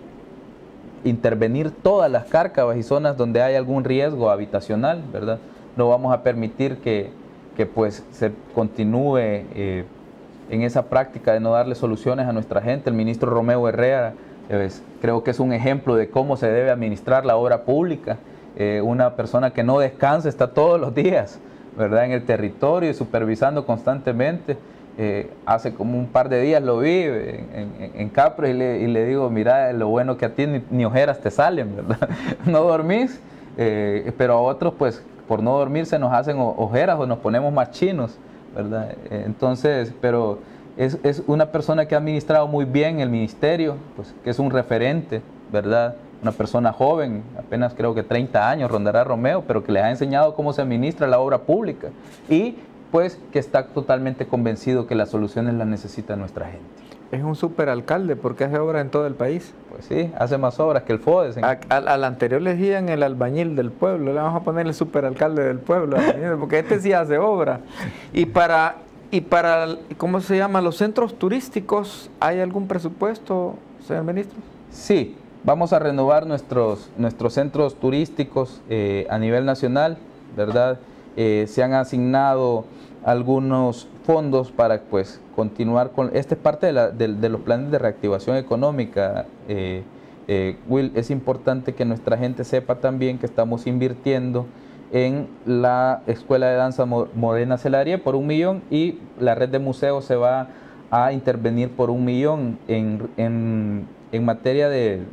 intervenir todas las cárcavas y zonas donde hay algún riesgo habitacional, ¿verdad? No vamos a permitir que, que pues se continúe eh, en esa práctica de no darle soluciones a nuestra gente. El ministro Romeo Herrera eh, creo que es un ejemplo de cómo se debe administrar la obra pública. Eh, una persona que no descansa, está todos los días, ¿verdad?, en el territorio y supervisando constantemente. Eh, hace como un par de días lo vi en, en, en Capres y le, y le digo, mira, lo bueno que a ti ni, ni ojeras te salen, ¿verdad? No dormís, eh, pero a otros pues por no dormir se nos hacen ojeras o nos ponemos más chinos, ¿verdad? Eh, entonces, pero es, es una persona que ha administrado muy bien el ministerio, pues que es un referente, ¿verdad? Una persona joven, apenas creo que treinta años rondará Romeo, pero que les ha enseñado cómo se administra la obra pública y pues que está totalmente convencido que las soluciones las necesita nuestra gente. Es un superalcalde porque hace obra en todo el país. Pues sí, hace más obras que el FODES. En... A, al, al anterior le decían el albañil del pueblo, le vamos a poner el superalcalde del pueblo, porque este sí hace obra. Y para, y para, ¿cómo se llama? Los centros turísticos, ¿hay algún presupuesto, señor ministro? Sí, vamos a renovar nuestros, nuestros centros turísticos eh, a nivel nacional, ¿verdad? Eh, se han asignado algunos fondos para pues continuar con, esta es parte de, la, de, de los planes de reactivación económica. eh, eh, Will, es importante que nuestra gente sepa también que estamos invirtiendo en la Escuela de Danza Morena Celarie por un millón y la red de museos se va a intervenir por un millón. En, en, en materia de,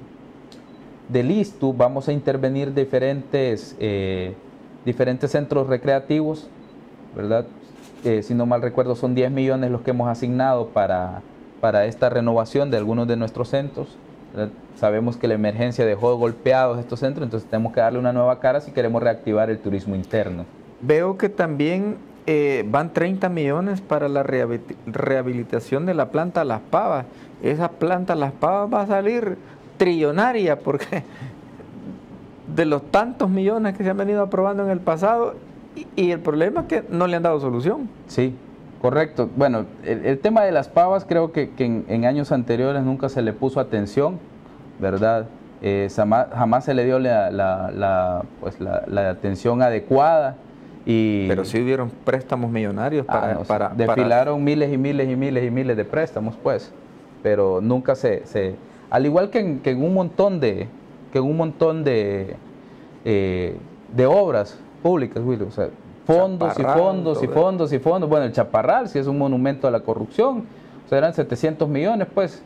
del I S T U vamos a intervenir diferentes, eh, diferentes centros recreativos, ¿verdad? Eh, si no mal recuerdo son diez millones los que hemos asignado para, para esta renovación de algunos de nuestros centros, ¿verdad? Sabemos que la emergencia dejó golpeados estos centros, entonces tenemos que darle una nueva cara si queremos reactivar el turismo interno. Veo que también eh, van treinta millones para la rehabilitación de la planta Las Pavas. Esa planta Las Pavas va a salir trillonaria porque de los tantos millones que se han venido aprobando en el pasado, y el problema es que no le han dado solución. Sí, correcto. Bueno, el, el tema de Las Pavas creo que, que en, en años anteriores nunca se le puso atención, ¿verdad? Eh, jamás, jamás se le dio la, la, la, pues la, la atención adecuada. Y, pero sí hubieron préstamos millonarios para... Ah, no, para desfilaron para... miles y miles y miles y miles de préstamos, pues, pero nunca se, se al igual que en, que en un montón de, que en un montón de, eh, de obras públicas, Willy, o sea, fondos Chaparral, y fondos y fondos y fondos. Bueno, el Chaparral, si es un monumento a la corrupción, o sea, eran setecientos millones, pues,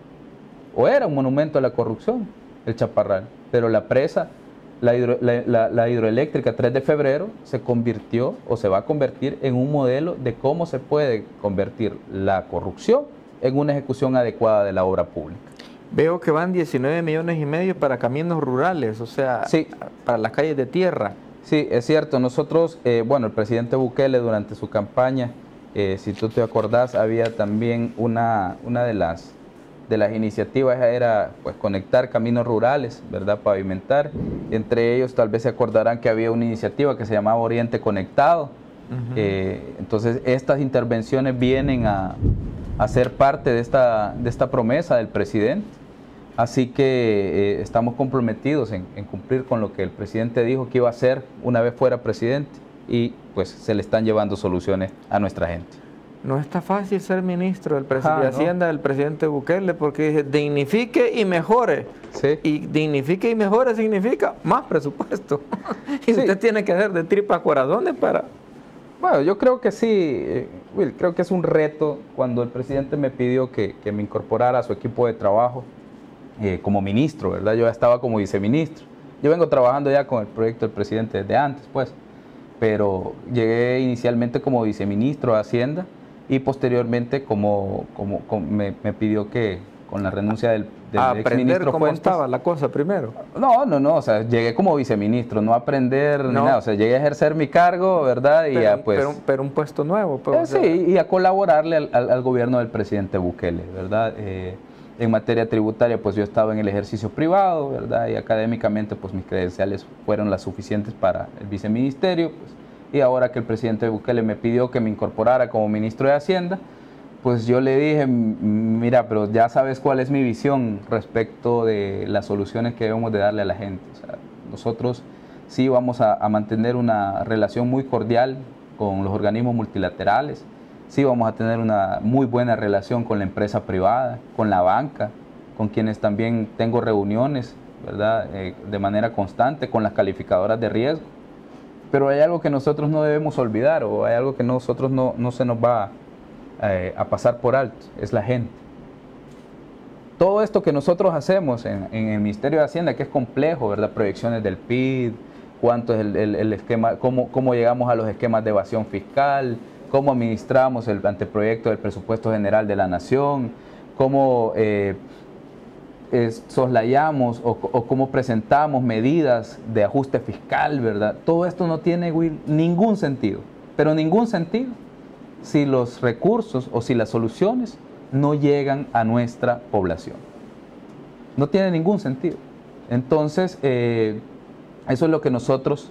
o era un monumento a la corrupción, el Chaparral, pero la presa, la, hidro, la, la, la hidroeléctrica tres de febrero se convirtió o se va a convertir en un modelo de cómo se puede convertir la corrupción en una ejecución adecuada de la obra pública. Veo que van diecinueve millones y medio para caminos rurales, o sea, sí, para las calles de tierra. Sí, es cierto. Nosotros, eh, bueno, el presidente Bukele durante su campaña, eh, si tú te acordás, había también una, una de las de las iniciativas era pues conectar caminos rurales, ¿verdad? Pavimentar. Entre ellos tal vez se acordarán que había una iniciativa que se llamaba Oriente Conectado. Uh-huh. eh, entonces estas intervenciones vienen a, a ser parte de esta, de esta promesa del presidente. Así que eh, estamos comprometidos en, en cumplir con lo que el presidente dijo que iba a hacer una vez fuera presidente, y pues se le están llevando soluciones a nuestra gente. No está fácil ser ministro del presidente ah, de Hacienda no. del presidente Bukele, porque dice dignifique y mejore. Sí. Y dignifique y mejore significa más presupuesto. y sí. Usted tiene que hacer de tripas corazones para... Bueno, yo creo que sí, eh, Will, creo que es un reto. Cuando el presidente me pidió que, que me incorporara a su equipo de trabajo eh, como ministro, ¿verdad? Yo ya estaba como viceministro. Yo vengo trabajando ya con el proyecto del presidente desde antes, pues. Pero llegué inicialmente como viceministro de Hacienda, y posteriormente como, como, como me, me pidió que con la renuncia del, del a aprender cómo Fuentes, estaba la cosa primero. No, no, no, o sea, llegué como viceministro, no a aprender no. ni nada, o sea, llegué a ejercer mi cargo, ¿verdad? Y pero, a, pues, pero, pero un puesto nuevo. Pues, eh, o sea, sí, y a colaborarle al, al, al gobierno del presidente Bukele, ¿verdad? Eh, en materia tributaria, pues yo estaba en el ejercicio privado, ¿verdad? Y académicamente, pues mis credenciales fueron las suficientes para el viceministerio, pues. Y ahora que el presidente Bukele me pidió que me incorporara como ministro de Hacienda, pues yo le dije, mira, pero ya sabes cuál es mi visión respecto de las soluciones que debemos de darle a la gente. O sea, nosotros sí vamos a, a mantener una relación muy cordial con los organismos multilaterales, sí vamos a tener una muy buena relación con la empresa privada, con la banca, con quienes también tengo reuniones, ¿verdad? Eh, de manera constante, con las calificadoras de riesgo. Pero hay algo que nosotros no debemos olvidar, o hay algo que nosotros no, no se nos va eh, a pasar por alto, es la gente. Todo esto que nosotros hacemos en, en el Ministerio de Hacienda, que es complejo, ¿verdad? Proyecciones del P I B, cuánto es el, el, el esquema, cómo, cómo llegamos a los esquemas de evasión fiscal, cómo administramos el anteproyecto del presupuesto general de la Nación, cómo eh, Es, soslayamos o, o cómo presentamos medidas de ajuste fiscal, ¿verdad? Todo esto no tiene, Will, ningún sentido, pero ningún sentido si los recursos o si las soluciones no llegan a nuestra población. No tiene ningún sentido. Entonces, eh, eso es lo que nosotros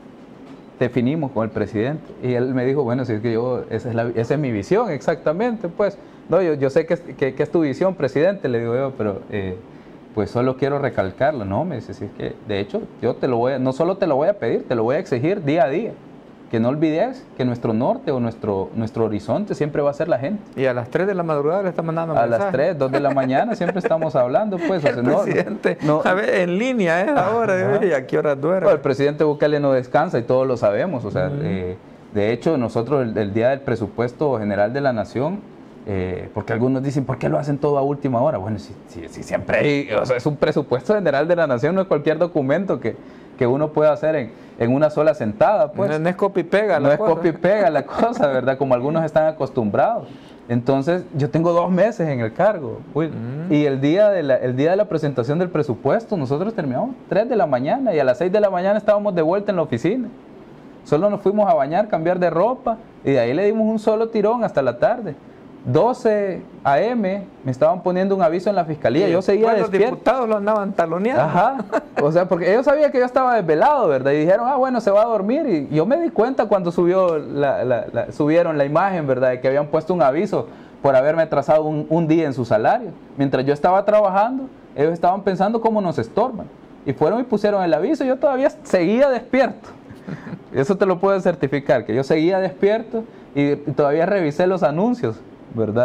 definimos con el presidente, y él me dijo, bueno, si es que yo, esa es, la, esa es mi visión, exactamente, pues. No, yo, yo sé que es, que, que es tu visión, presidente, le digo yo, pero eh, pues solo quiero recalcarlo, ¿no? Me dice, si es que, de hecho, yo te lo voy a, no solo te lo voy a pedir, te lo voy a exigir día a día. Que no olvides que nuestro norte o nuestro, nuestro horizonte siempre va a ser la gente. Y a las tres de la madrugada le está mandando A mensaje. las tres, dos de la mañana siempre estamos hablando, pues. O sea, el no, presidente, no, a ver, en línea, ¿eh? Ahora, ¿y a qué hora duerme? No, el presidente Bukele no descansa y todos lo sabemos, o sea, uh-huh. eh, de hecho, nosotros el, el día del presupuesto general de la Nación, Eh, porque algunos dicen, ¿por qué lo hacen todo a última hora? Bueno, si, si, si siempre hay, o sea, es un presupuesto general de la Nación, no es cualquier documento que, que uno pueda hacer en, en una sola sentada, pues. No, no es copy pega no la es cosa. copy pega la cosa, ¿verdad? Como algunos están acostumbrados. Entonces, yo tengo dos meses en el cargo, Will, mm. y el día, de la, el día de la presentación del presupuesto, nosotros terminamos tres de la mañana, y a las seis de la mañana estábamos de vuelta en la oficina. Solo nos fuimos a bañar, cambiar de ropa, y de ahí le dimos un solo tirón hasta la tarde. doce a eme me estaban poniendo un aviso en la fiscalía, yo seguía pues despierto. Los diputados lo andaban taloneando. Ajá, o sea, porque ellos sabían que yo estaba desvelado, ¿verdad? Y dijeron, ah, bueno, se va a dormir. Y yo me di cuenta cuando subió la, la, la, subieron la imagen, ¿verdad? De que habían puesto un aviso por haberme atrasado un, un día en su salario. Mientras yo estaba trabajando, ellos estaban pensando cómo nos estorban. Y fueron y pusieron el aviso y yo todavía seguía despierto. Eso te lo puedo certificar, que yo seguía despierto y, y todavía revisé los anuncios, ¿verdad?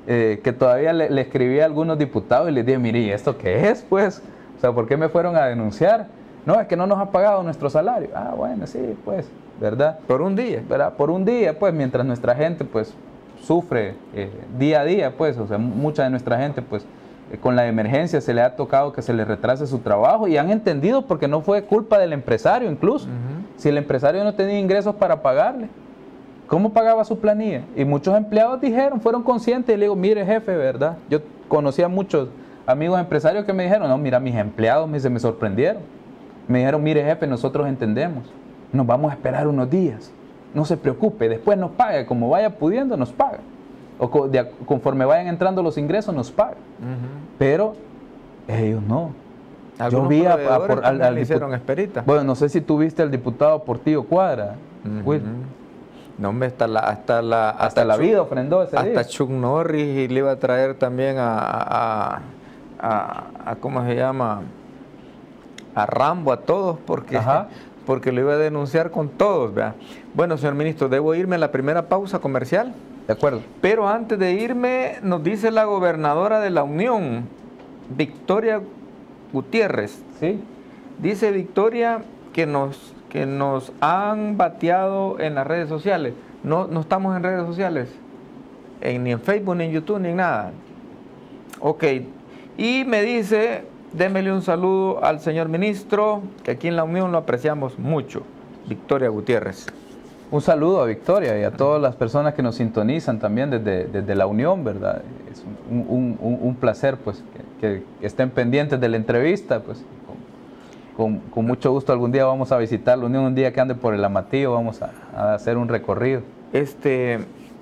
eh, que todavía le, le escribí a algunos diputados y les dije, mire, ¿y esto qué es, pues? O sea, ¿por qué me fueron a denunciar? No, es que no nos ha pagado nuestro salario. Ah, bueno, sí, pues, ¿verdad? Por un día. ¿Verdad? Por un día, pues, mientras nuestra gente, pues, sufre eh, día a día, pues, o sea, mucha de nuestra gente, pues, eh, con la emergencia se le ha tocado que se le retrase su trabajo y han entendido porque no fue culpa del empresario incluso. Uh-huh. Si el empresario no tenía ingresos para pagarle, ¿cómo pagaba su planilla? Y muchos empleados dijeron, fueron conscientes y le digo, mire jefe, ¿verdad? Yo conocía a muchos amigos empresarios que me dijeron, no, mira, mis empleados me, se me sorprendieron. Me dijeron, mire jefe, nosotros entendemos, nos vamos a esperar unos días, no se preocupe, después nos paga, como vaya pudiendo nos paga, o co de, conforme vayan entrando los ingresos nos paga, uh-huh. Pero ellos no. Yo vi a, a por, al, al hicieron esperita. Bueno, no sé si tú viste al diputado Portillo Cuadra, uh-huh. Will. No, hombre, hasta la, hasta la, hasta, hasta la Chuck, vida ofrendó ese hasta día. Hasta Chuck Norris y le iba a traer también a, a, a, a ¿cómo se llama? A Rambo, a todos, porque, porque lo iba a denunciar con todos, ¿verdad? Bueno, señor ministro, debo irme a la primera pausa comercial. De acuerdo. Pero antes de irme, nos dice la gobernadora de la Unión, Victoria Gutiérrez. Sí. Dice Victoria que nos, que nos han bateado en las redes sociales. No, no estamos en redes sociales, en, ni en Facebook, ni en YouTube, ni en nada. Ok. Y me dice, démele un saludo al señor ministro, que aquí en la Unión lo apreciamos mucho. Victoria Gutiérrez. Un saludo a Victoria y a todas las personas que nos sintonizan también desde, desde la Unión, ¿verdad? Es un, un, un, un placer, pues, que, que estén pendientes de la entrevista, pues. Con, con mucho gusto algún día vamos a visitar la Unión, un día que ande por el Amatillo, vamos a, a hacer un recorrido. Este,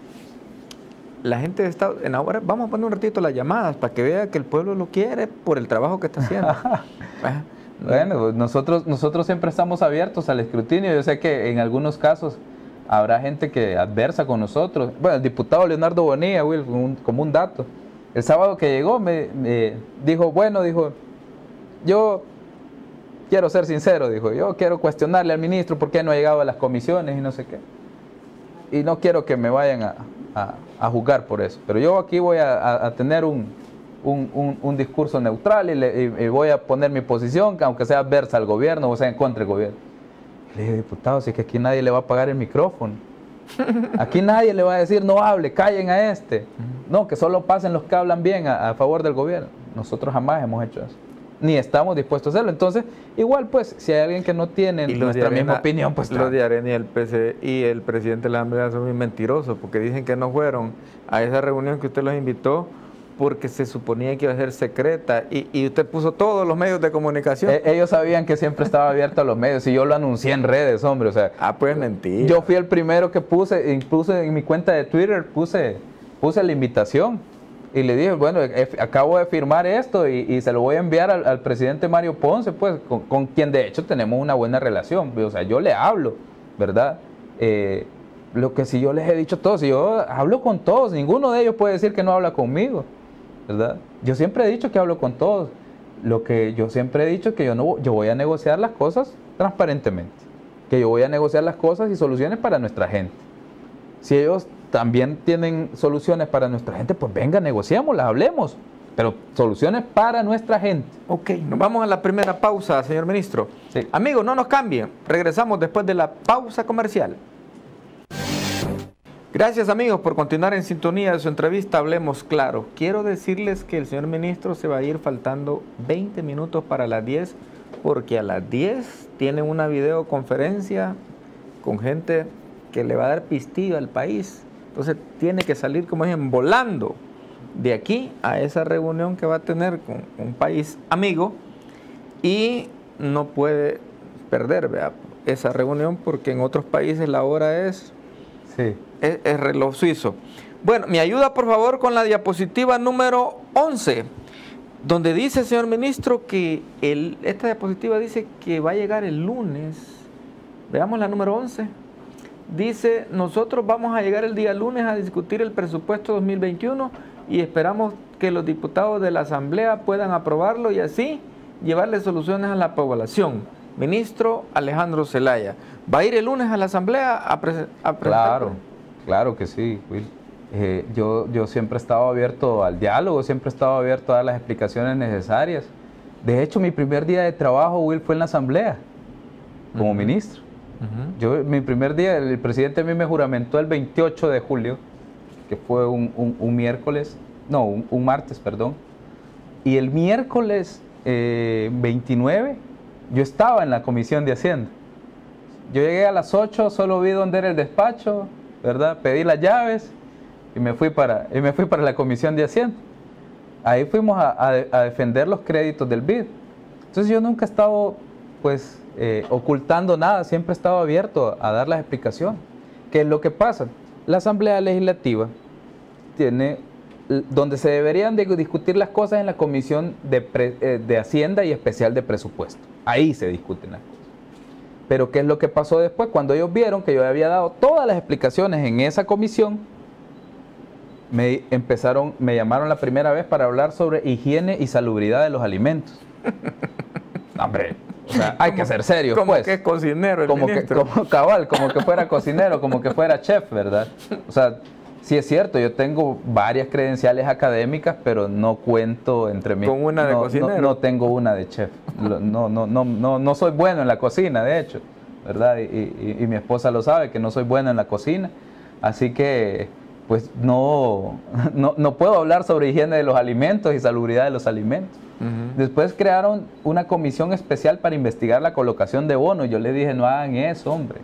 la gente está, en ahora vamos a poner un ratito las llamadas para que vea que el pueblo lo quiere por el trabajo que está haciendo. Bueno, pues nosotros, nosotros siempre estamos abiertos al escrutinio. Yo sé que en algunos casos habrá gente que adversa con nosotros. Bueno, el diputado Leonardo Bonilla, Will, un, como un dato, el sábado que llegó me, me dijo, bueno, dijo, yo quiero ser sincero, dijo, yo quiero cuestionarle al ministro por qué no ha llegado a las comisiones y no sé qué. Y no quiero que me vayan a, a, a juzgar por eso. Pero yo aquí voy a, a, a tener un, un, un, un discurso neutral y, le, y, y voy a poner mi posición, aunque sea adversa al gobierno o sea en contra del gobierno. Le dije, diputado, si es que aquí nadie le va a pagar el micrófono. Aquí nadie le va a decir, no hable, callen a este. No, que solo pasen los que hablan bien a, a favor del gobierno. Nosotros jamás hemos hecho eso. Ni estamos dispuestos a hacerlo. Entonces, igual pues, si hay alguien que no tiene nuestra arena, misma opinión, pues... Los de Arena y el P C y el presidente de la Asamblea son muy mentirosos, porque dicen que no fueron a esa reunión que usted los invitó, porque se suponía que iba a ser secreta, y, y usted puso todos los medios de comunicación. Eh, ellos sabían que siempre estaba abierto a los medios, y yo lo anuncié en redes, hombre, o sea... Ah, pues mentira. Yo fui el primero que puse, incluso en mi cuenta de Twitter, puse, puse la invitación, y le dije, bueno, he, acabo de firmar esto, y, y se lo voy a enviar al, al presidente Mario Ponce, pues, con, con quien de hecho tenemos una buena relación, o sea, yo le hablo, ¿verdad?, eh, lo que si yo les he dicho a todos, si yo hablo con todos, ninguno de ellos puede decir que no habla conmigo, ¿verdad? Yo siempre he dicho que hablo con todos. Lo que yo siempre he dicho es que yo, no, yo voy a negociar las cosas transparentemente, que yo voy a negociar las cosas y soluciones para nuestra gente. Si ellos también tienen soluciones para nuestra gente, pues venga, negociémoslas, hablemos, pero soluciones para nuestra gente. Ok, nos vamos a la primera pausa, señor ministro. Sí. Amigos, no nos cambien, regresamos después de la pausa comercial. Gracias amigos por continuar en sintonía de su entrevista Hablemos Claro. Quiero decirles que el señor ministro se va a ir faltando veinte minutos para las diez, porque a las diez tiene una videoconferencia con gente que le va a dar pistillo al país. Entonces tiene que salir, como dicen, volando de aquí a esa reunión que va a tener con un país amigo, y no puede perder, ¿verdad?, esa reunión, porque en otros países la hora es... Sí. Es, es reloj suizo. Bueno, me ayuda por favor con la diapositiva número once, donde dice, señor ministro, que el, esta diapositiva dice que va a llegar el lunes. Veamos la número once. Dice, nosotros vamos a llegar el día lunes a discutir el presupuesto dos mil veintiuno y esperamos que los diputados de la Asamblea puedan aprobarlo y así llevarle soluciones a la población. Ministro Alejandro Zelaya, ¿va a ir el lunes a la Asamblea a, pre a presentar? Claro, claro que sí, Will. Eh, yo, yo siempre he estado abierto al diálogo, siempre he estado abierto a dar las explicaciones necesarias. De hecho, mi primer día de trabajo, Will, fue en la asamblea, como uh-huh. ministro. Uh-huh. Yo, mi primer día, el presidente a mí me juramentó el veintiocho de julio, que fue un, un, un miércoles, no, un, un martes, perdón. Y el miércoles eh, veintinueve, yo estaba en la Comisión de Hacienda. Yo llegué a las ocho, solo vi dónde era el despacho, ¿verdad? Pedí las llaves y me fui para, y me fui para la Comisión de Hacienda. Ahí fuimos a, a, a defender los créditos del B I D. Entonces yo nunca he estado, pues, eh, ocultando nada, siempre he estado abierto a, a dar las explicaciones. ¿Qué es lo que pasa? La Asamblea Legislativa tiene, donde se deberían de discutir las cosas en la Comisión de, pre, eh, de Hacienda y especial de Presupuesto. Ahí se discuten las cosas. Pero ¿qué es lo que pasó después? Cuando ellos vieron que yo había dado todas las explicaciones en esa comisión, me empezaron, me llamaron la primera vez para hablar sobre higiene y salubridad de los alimentos. Hombre, o sea, hay que ser serio, como pues. que es cocinero el como que, como cabal, como que fuera cocinero, como que fuera chef, ¿verdad? O sea, sí es cierto, yo tengo varias credenciales académicas, pero no cuento entre mí. ¿Con una de no, cocinero? No, no tengo una de chef. No, no, no, no, no soy bueno en la cocina, de hecho, ¿verdad? Y, y, y mi esposa lo sabe, que no soy bueno en la cocina. Así que, pues, no, no, no puedo hablar sobre higiene de los alimentos y salubridad de los alimentos. Uh-huh. Después crearon una comisión especial para investigar la colocación de bonos. Yo le dije, no hagan eso, hombre.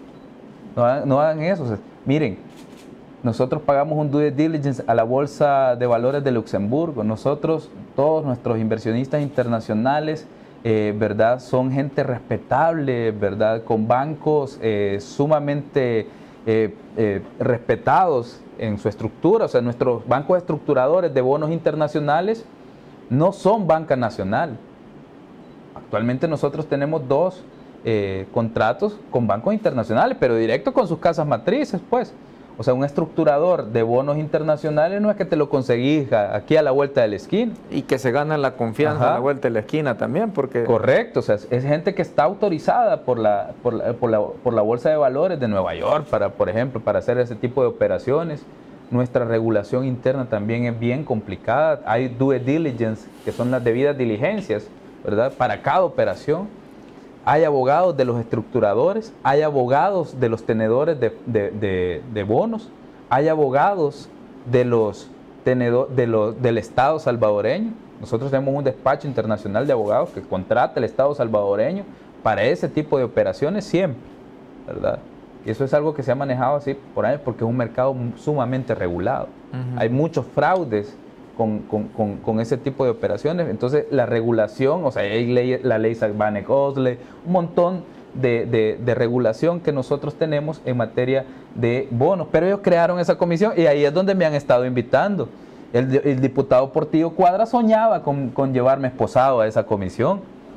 No hagan, no hagan eso. O sea, miren, nosotros pagamos un due diligence a la Bolsa de Valores de Luxemburgo. Nosotros, todos nuestros inversionistas internacionales, eh, ¿verdad? Son gente respetable, ¿verdad? Con bancos eh, sumamente eh, eh, respetados en su estructura. O sea, nuestros bancos estructuradores de bonos internacionales no son banca nacional. Actualmente nosotros tenemos dos eh, contratos con bancos internacionales, pero directo con sus casas matrices, pues. O sea, un estructurador de bonos internacionales no es que te lo conseguís aquí a la vuelta de la esquina. Y que se gana la confianza Ajá. a la vuelta de la esquina también, porque... Correcto, o sea, es gente que está autorizada por la, por la, por la, por la Bolsa de Valores de Nueva York, para, por ejemplo, para hacer ese tipo de operaciones. Nuestra regulación interna también es bien complicada. Hay due diligence, que son las debidas diligencias, ¿verdad? Para cada operación. Hay abogados de los estructuradores, hay abogados de los tenedores de, de, de, de bonos, hay abogados de los tenedor, de los, del Estado salvadoreño. Nosotros tenemos un despacho internacional de abogados que contrata el Estado salvadoreño para ese tipo de operaciones siempre, ¿verdad? Y eso es algo que se ha manejado así por años porque es un mercado sumamente regulado. Uh-huh. Hay muchos fraudes con, con, con, con ese tipo de operaciones. Entonces la regulación, o sea, hay ley, la ley Sarbanes-Oxley, un montón de, de, de regulación que nosotros tenemos en materia de bonos. Pero ellos crearon esa comisión y ahí es donde me han estado invitando. El, el diputado Portillo Cuadra soñaba con, con llevarme esposado a esa comisión.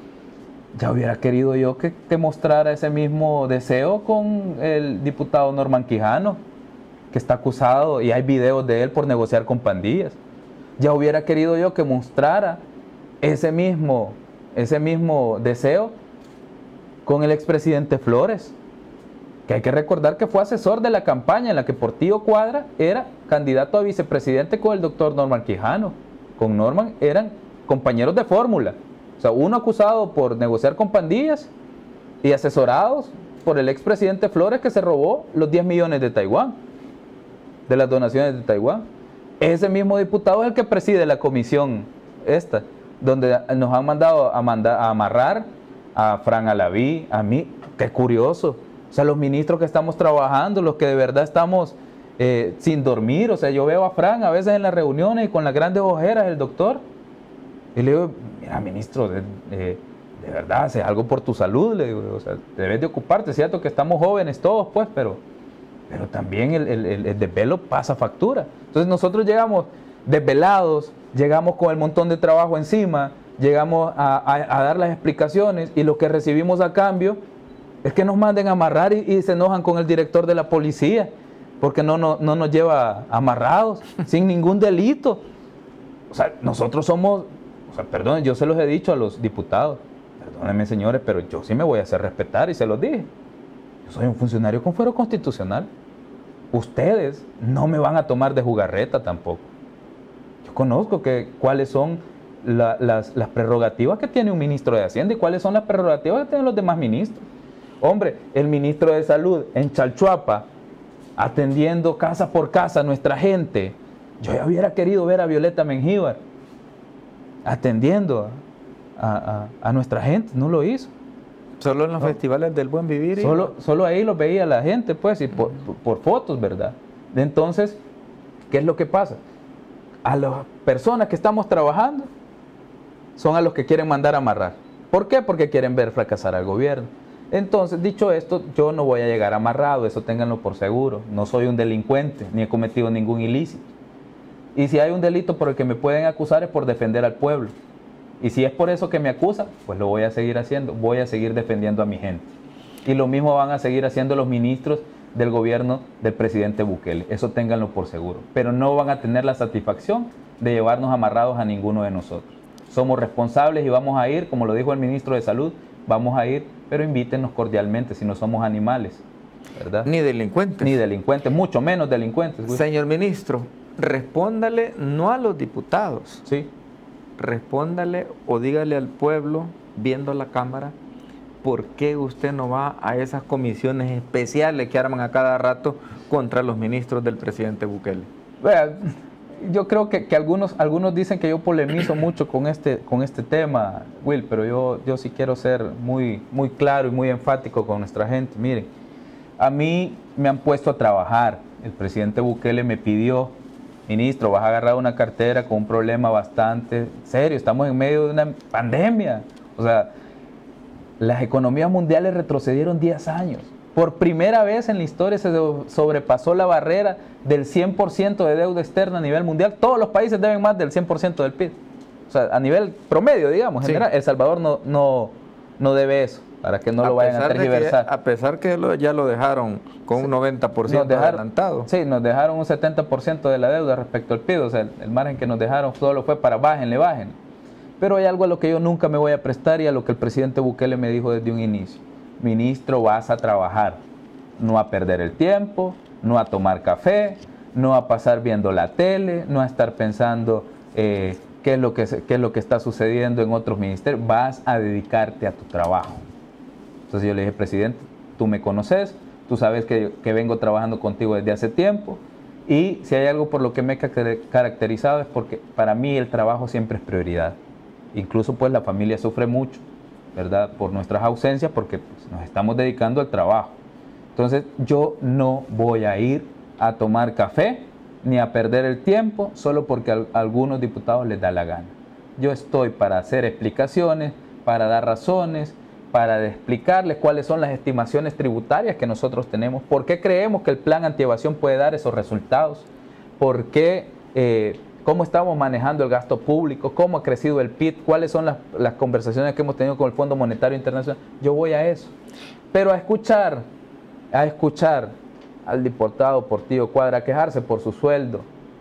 Ya hubiera querido yo que, que mostrara ese mismo deseo con el diputado Norman Quijano, que está acusado y hay videos de él por negociar con pandillas. Ya hubiera querido yo que mostrara ese mismo, ese mismo deseo con el expresidente Flores, que hay que recordar que fue asesor de la campaña en la que Portillo Cuadra era candidato a vicepresidente con el doctor Norman Quijano. Con Norman eran compañeros de fórmula. O sea, uno acusado por negociar con pandillas y asesorados por el expresidente Flores, que se robó los diez millones de Taiwán, de las donaciones de Taiwán. Ese mismo diputado es el que preside la comisión esta, donde nos han mandado a, mandar, a amarrar a Fran Alaví, a mí. Qué curioso. O sea, los ministros que estamos trabajando, los que de verdad estamos eh, sin dormir. O sea, yo veo a Fran a veces en las reuniones y con las grandes ojeras, el doctor. Y le digo, mira, ministro, de, de, de verdad, hace algo por tu salud. Le digo, o sea, debes de ocuparte. Es cierto que estamos jóvenes todos, pues, pero, pero también el, el, el, el desvelo pasa factura. Entonces nosotros llegamos desvelados, llegamos con el montón de trabajo encima, llegamos a, a, a dar las explicaciones y lo que recibimos a cambio es que nos manden a amarrar y, y se enojan con el director de la policía porque no, no, no nos lleva amarrados, sin ningún delito. O sea, nosotros somos... O sea, perdón, yo se los he dicho a los diputados, perdónenme señores, pero yo sí me voy a hacer respetar y se los dije. Yo soy un funcionario con fuero constitucional. ustedes no me van a tomar de jugarreta tampoco. Yo conozco que, cuáles son la, las, las prerrogativas que tiene un ministro de Hacienda y cuáles son las prerrogativas que tienen los demás ministros. Hombre, el ministro de Salud en Chalchuapa, atendiendo casa por casa a nuestra gente. Yo ya hubiera querido ver a Violeta Mengíbar atendiendo a, a, a nuestra gente, no lo hizo. Solo en los no. festivales del buen vivir. Solo, solo ahí lo veía la gente, pues, y por, por, por fotos, ¿verdad? Entonces, ¿qué es lo que pasa? A las personas que estamos trabajando son a los que quieren mandar a amarrar. ¿Por qué? Porque quieren ver fracasar al gobierno. Entonces, dicho esto, yo no voy a llegar amarrado, eso ténganlo por seguro. No soy un delincuente, ni he cometido ningún ilícito. Y si hay un delito por el que me pueden acusar es por defender al pueblo. Y si es por eso que me acusan, pues lo voy a seguir haciendo, voy a seguir defendiendo a mi gente. Y lo mismo van a seguir haciendo los ministros del gobierno del presidente Bukele, eso ténganlo por seguro. Pero no van a tener la satisfacción de llevarnos amarrados a ninguno de nosotros. Somos responsables y vamos a ir, como lo dijo el ministro de Salud, vamos a ir, pero invítenos cordialmente si no somos animales, ¿verdad? Ni delincuentes. Ni delincuentes, mucho menos delincuentes. Güey. Señor ministro, respóndale no a los diputados. Sí. Respóndale o dígale al pueblo, viendo la cámara, por qué usted no va a esas comisiones especiales que arman a cada rato contra los ministros del presidente Bukele. Vea, yo creo que, que algunos, algunos dicen que yo polemizo mucho con este, con este tema, Will, pero yo, yo sí quiero ser muy, muy claro y muy enfático con nuestra gente. Miren, a mí me han puesto a trabajar. El presidente Bukele me pidió: ministro, vas a agarrar una cartera con un problema bastante serio, estamos en medio de una pandemia. O sea, las economías mundiales retrocedieron diez años. Por primera vez en la historia se sobrepasó la barrera del cien por ciento de deuda externa a nivel mundial. Todos los países deben más del cien por ciento del P I B. O sea, a nivel promedio, digamos, en general. Sí. El Salvador no, no, no debe eso, para que no a lo vayan a tergiversar. Que, a pesar que lo, ya lo dejaron con sí. un noventa por ciento dejaron, adelantado. Sí, nos dejaron un setenta por ciento de la deuda respecto al P I B. O sea, el, el margen que nos dejaron solo fue para bájenle, bájenle. Pero hay algo a lo que yo nunca me voy a prestar y a lo que el presidente Bukele me dijo desde un inicio. Ministro, vas a trabajar, no a perder el tiempo, no a tomar café, no a pasar viendo la tele, no a estar pensando eh, qué es lo que, qué es lo que está sucediendo en otros ministerios. Vas a dedicarte a tu trabajo. Entonces yo le dije: presidente, tú me conoces, tú sabes que, que vengo trabajando contigo desde hace tiempo, y si hay algo por lo que me he caracterizado es porque para mí el trabajo siempre es prioridad. Incluso pues la familia sufre mucho, ¿verdad? Por nuestras ausencias, porque pues, nos estamos dedicando al trabajo. Entonces yo no voy a ir a tomar café ni a perder el tiempo solo porque a algunos diputados les da la gana. Yo estoy para hacer explicaciones, para dar razones, para explicarles cuáles son las estimaciones tributarias que nosotros tenemos, por qué creemos que el plan antievasión puede dar esos resultados, por qué, eh, cómo estamos manejando el gasto público, cómo ha crecido el P I B, cuáles son las, las conversaciones que hemos tenido con el Fondo Monetario Internacional. Yo voy a eso. Pero a escuchar, a escuchar al diputado Portillo Cuadra quejarse por su sueldo,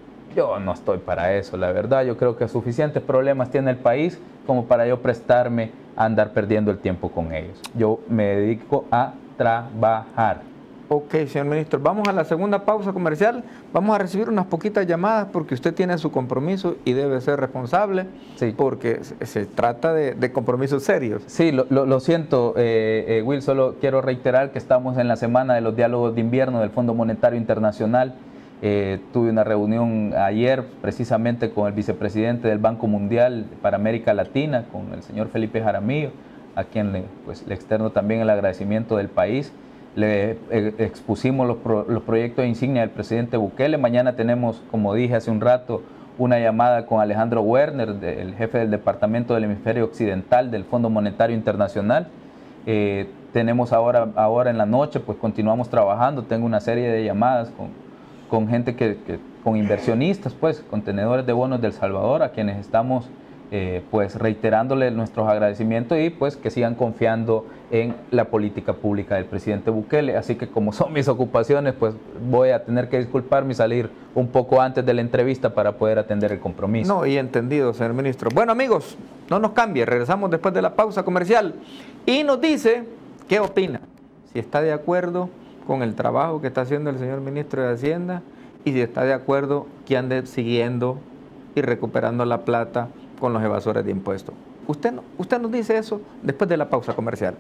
yo no estoy para eso, la verdad. Yo creo que suficientes problemas tiene el país como para yo prestarme a andar perdiendo el tiempo con ellos. Yo me dedico a trabajar. Ok, señor ministro, vamos a la segunda pausa comercial. Vamos a recibir unas poquitas llamadas porque usted tiene su compromiso y debe ser responsable, sí. porque se, se trata de, de compromisos serios. Sí, lo, lo, lo siento, eh, eh, Will, solo quiero reiterar que estamos en la semana de los diálogos de invierno del Fondo Monetario Internacional. Eh, tuve una reunión ayer precisamente con el vicepresidente del Banco Mundial para América Latina, con el señor Felipe Jaramillo, a quien le, pues, le externo también el agradecimiento del país. Le eh, expusimos los, pro, los proyectos de insignia del presidente Bukele. Mañana tenemos, como dije hace un rato, una llamada con Alejandro Werner, de, el jefe del Departamento del Hemisferio Occidental del Fondo Monetario Internacional. Eh, tenemos ahora, ahora en la noche, pues continuamos trabajando. Tengo una serie de llamadas con, con gente que, que, con inversionistas, pues, con tenedores de bonos del Salvador, a quienes estamos Eh, pues reiterándole nuestros agradecimientos y pues que sigan confiando en la política pública del presidente Bukele. Así que como son mis ocupaciones, pues voy a tener que disculparme y salir un poco antes de la entrevista para poder atender el compromiso. No, y entendido, señor ministro. Bueno, amigos, no nos cambie, regresamos después de la pausa comercial y nos dice qué opina, si está de acuerdo con el trabajo que está haciendo el señor ministro de Hacienda y si está de acuerdo que ande siguiendo y recuperando la plata con los evasores de impuestos. Usted, no, usted nos dice eso después de la pausa comercial.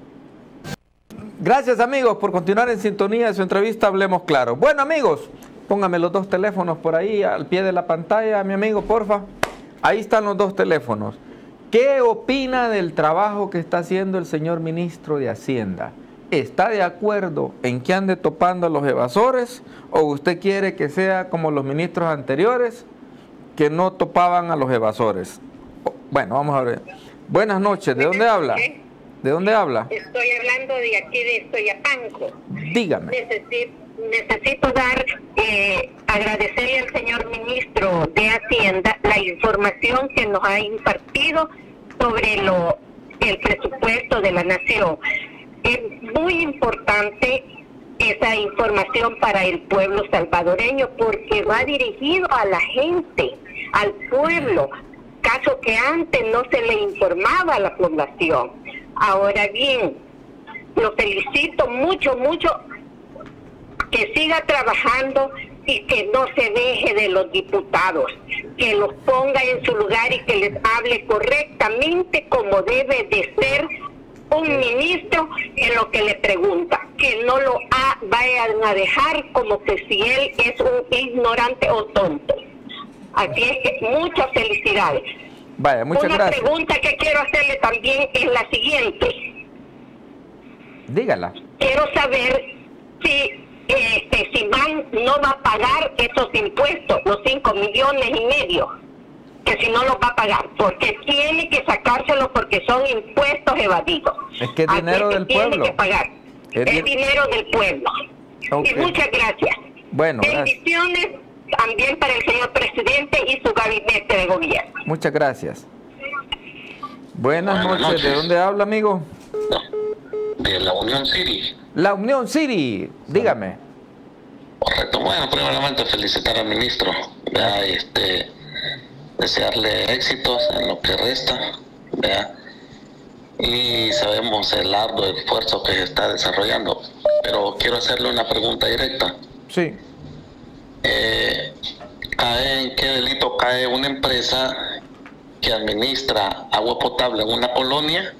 Gracias, amigos, por continuar en sintonía de su entrevista Hablemos Claro. Bueno, amigos, póngame los dos teléfonos por ahí al pie de la pantalla, mi amigo, porfa. Ahí están los dos teléfonos. ¿Qué opina del trabajo que está haciendo el señor ministro de Hacienda? ¿Está de acuerdo en que ande topando a los evasores o usted quiere que sea como los ministros anteriores que no topaban a los evasores? Bueno, vamos a ver. Buenas noches, ¿de dónde habla? ¿De dónde habla? Estoy hablando de aquí de Soyapango. Dígame. Necesito, necesito dar, eh, agradecerle al señor ministro de Hacienda la información que nos ha impartido sobre lo, el presupuesto de la nación. Es muy importante esa información para el pueblo salvadoreño porque va dirigido a la gente, al pueblo, caso que antes no se le informaba a la población. Ahora bien, lo felicito mucho, mucho, que siga trabajando y que no se deje de los diputados, que los ponga en su lugar y que les hable correctamente como debe de ser un ministro en lo que le pregunta, que no lo ha, vayan a dejar como que si él es un ignorante o tonto. Así es que muchas felicidades. Vaya, muchas Una gracias. pregunta que quiero hacerle también es la siguiente. Dígala. Quiero saber si este, si van no va a pagar esos impuestos, los cinco millones y medio, que si no los va a pagar, porque tiene que sacárselo porque son impuestos evadidos. Es que es dinero Así del que tiene pueblo. que pagar. Es Es, di- dinero del pueblo. Ok. Y muchas gracias. Bueno, gracias. Bendiciones también para el señor presidente y su gabinete de gobierno. Muchas gracias. Buenas Buenas noches. noches. ¿De dónde habla, amigo? De la Unión City. La Unión City. Dígame. Correcto. Bueno, primeramente felicitar al ministro. Ya, este, desearle éxitos en lo que resta. ¿Vea? Y sabemos el arduo esfuerzo que se está desarrollando. Pero quiero hacerle una pregunta directa. Sí. Eh, ¿cae en qué delito cae una empresa que administra agua potable en una colonia,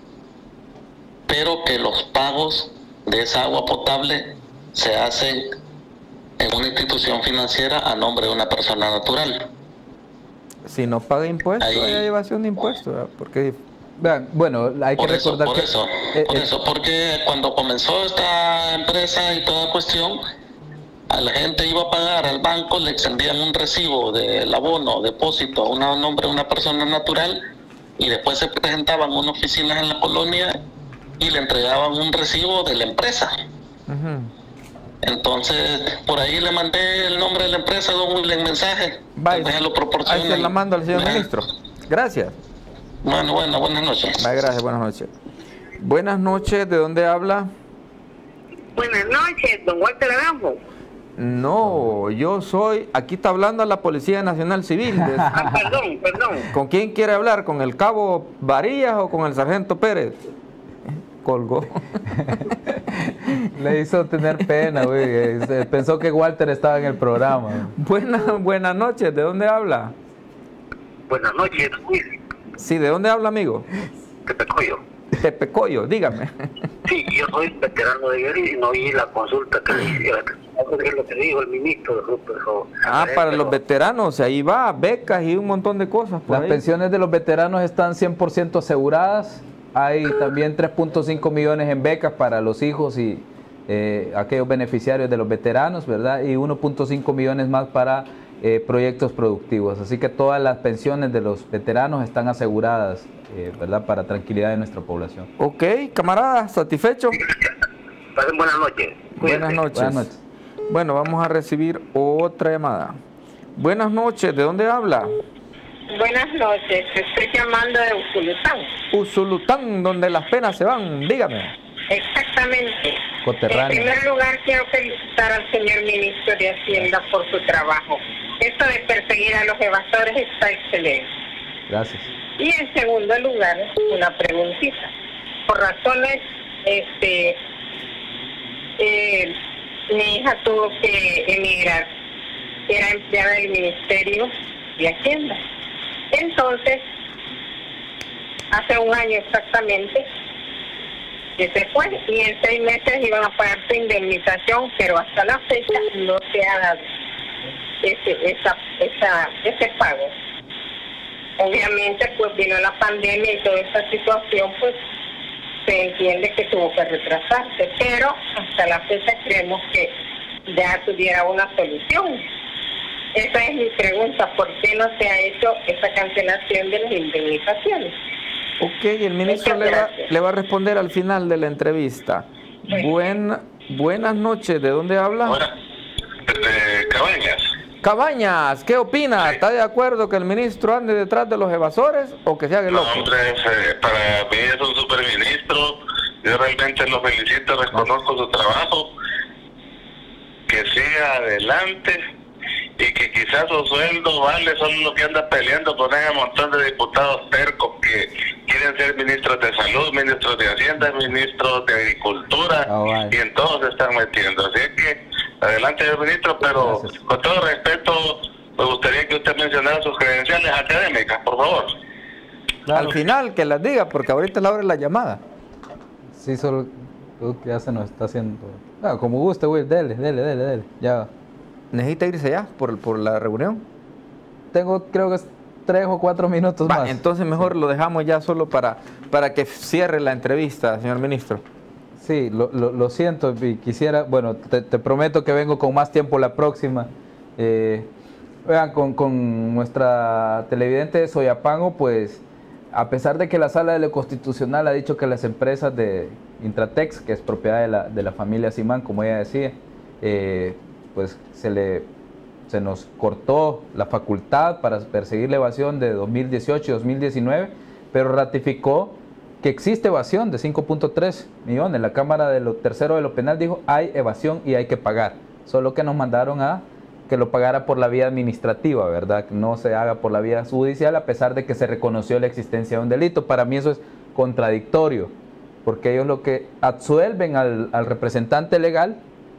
pero que los pagos de esa agua potable se hacen en una institución financiera a nombre de una persona natural? Si no paga impuestos, Ahí. hay evasión de impuestos, ¿verdad? Porque Vean, bueno, hay que Por eso, recordar por que... eso, eh, por eh, eso, porque cuando comenzó esta empresa y toda cuestión, a la gente iba a pagar al banco, le extendían un recibo del abono, depósito a un nombre de una persona natural, y después se presentaban a unas oficinas en la colonia y le entregaban un recibo de la empresa. ujú. Entonces, por ahí le mandé el nombre de la empresa, don William, mensaje. Vaya, Tal vez lo proporcione. ahí se la mando al señor Ajá. ministro. Gracias. Bueno, bueno, buenas noches. Vaya, gracias, buenas noches. Buenas noches, ¿de dónde habla? Buenas noches, don Walter Aranjo. No, yo soy, aquí está hablando la Policía Nacional Civil. de- Ah, perdón, perdón. ¿Con quién quiere hablar? ¿Con el cabo Varillas o con el sargento Pérez? Colgó. Le hizo tener pena, güey. eh, Pensó que Walter estaba en el programa. Buenas, buenas noches, ¿de dónde habla? Buenas noches, Luis. Sí, ¿de dónde habla, amigo? Tepecoyo. Tepecoyo, dígame. Sí, yo soy veterano de guerra y no oí la consulta que le hicieron. Es lo que dijo el ministro de Grupo. Ah, para los veteranos, ahí va, becas y un montón de cosas por Las ahí. pensiones de los veteranos están cien por ciento aseguradas. Hay también tres punto cinco millones en becas para los hijos y eh, aquellos beneficiarios de los veteranos, ¿verdad? Y uno punto cinco millones más para eh, proyectos productivos. Así que todas las pensiones de los veteranos están aseguradas, eh, ¿verdad? Para tranquilidad de nuestra población. Ok, camarada, ¿satisfecho? Pasen buenas noches. Buenas noches. Buenas noches. Bueno, vamos a recibir otra llamada. Buenas noches, ¿de dónde habla? Buenas noches, estoy llamando de Usulután. Usulután, donde las penas se van, dígame. Exactamente. Coterráneo. En primer lugar, quiero felicitar al señor ministro de Hacienda por su trabajo. Esto de perseguir a los evasores está excelente. Gracias. Y en segundo lugar, una preguntita. Por razones este, eh, mi hija tuvo que emigrar, era empleada del Ministerio de Hacienda. Entonces, hace un año exactamente, que se fue, y en seis meses iban a pagar su indemnización, pero hasta la fecha no se ha dado ese, esa, esa, ese pago. Obviamente, pues vino la pandemia y toda esta situación, pues se entiende que tuvo que retrasarse, pero hasta la fecha creemos que ya tuviera una solución. Esa es mi pregunta, ¿por qué no se ha hecho esa cancelación de las indemnizaciones? Ok, el ministro le va, le va a responder al final de la entrevista. Sí. Buen, buenas noches, ¿de dónde habla? Hola, desde Cabañas. Cabañas, ¿qué opina? Sí. ¿Está de acuerdo que el ministro ande detrás de los evasores o que se haga el loco? No, hombre, eh, para mí es un superministro, yo realmente lo felicito, reconozco su trabajo, que siga adelante y que quizás su sueldo vale solo lo que anda peleando con ese montón de diputados tercos que quieren ser ministros de salud, ministros de hacienda, ministros de agricultura, oh, vale. Y en todos se están metiendo, así es que adelante, señor ministro, pero gracias. Con todo respeto, me gustaría que usted mencionara sus credenciales académicas, por favor. Claro. Al final, que las diga, porque ahorita le abre la llamada. Sí, solo ya se nos está haciendo... Ah, como guste, güey, dele, dele, dele, dele, ya. ¿Necesita irse ya por, por la reunión? Tengo, creo que es tres o cuatro minutos Va, más. Entonces mejor sí. Lo dejamos ya solo para, para que cierre la entrevista, señor ministro. Sí, lo, lo, lo siento y quisiera, bueno, te, te prometo que vengo con más tiempo la próxima. Eh, vean, con, con nuestra televidente de Soyapango, pues, a pesar de que la Sala de lo Constitucional ha dicho que las empresas de Intratex, que es propiedad de la, de la familia Simán, como ella decía, eh, pues se, le, se nos cortó la facultad para perseguir la evasión de dos mil dieciocho y dos mil diecinueve, pero ratificó que existe evasión de cinco punto tres millones. La Cámara de lo Tercero de lo Penal dijo hay evasión y hay que pagar. Solo que nos mandaron a que lo pagara por la vía administrativa, ¿verdad? Que no se haga por la vía judicial, a pesar de que se reconoció la existencia de un delito. Para mí eso es contradictorio, porque ellos lo que absuelven al, al representante legal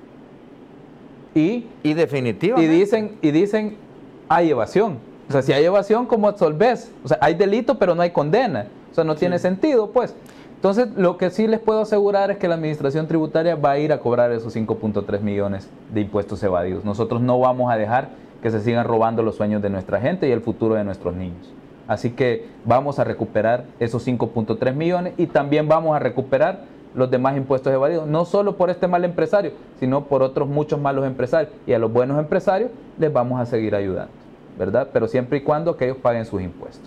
y, y definitivamente y dicen, y dicen hay evasión. O sea, si hay evasión, ¿cómo absolves? O sea, hay delito, pero no hay condena. O sea, no tiene sí. sentido, pues. Entonces, lo que sí les puedo asegurar es que la Administración Tributaria va a ir a cobrar esos cinco punto tres millones de impuestos evadidos. Nosotros no vamos a dejar que se sigan robando los sueños de nuestra gente y el futuro de nuestros niños. Así que vamos a recuperar esos cinco punto tres millones y también vamos a recuperar los demás impuestos evadidos, no solo por este mal empresario, sino por otros muchos malos empresarios. Y a los buenos empresarios les vamos a seguir ayudando, ¿verdad? Pero siempre y cuando que ellos paguen sus impuestos.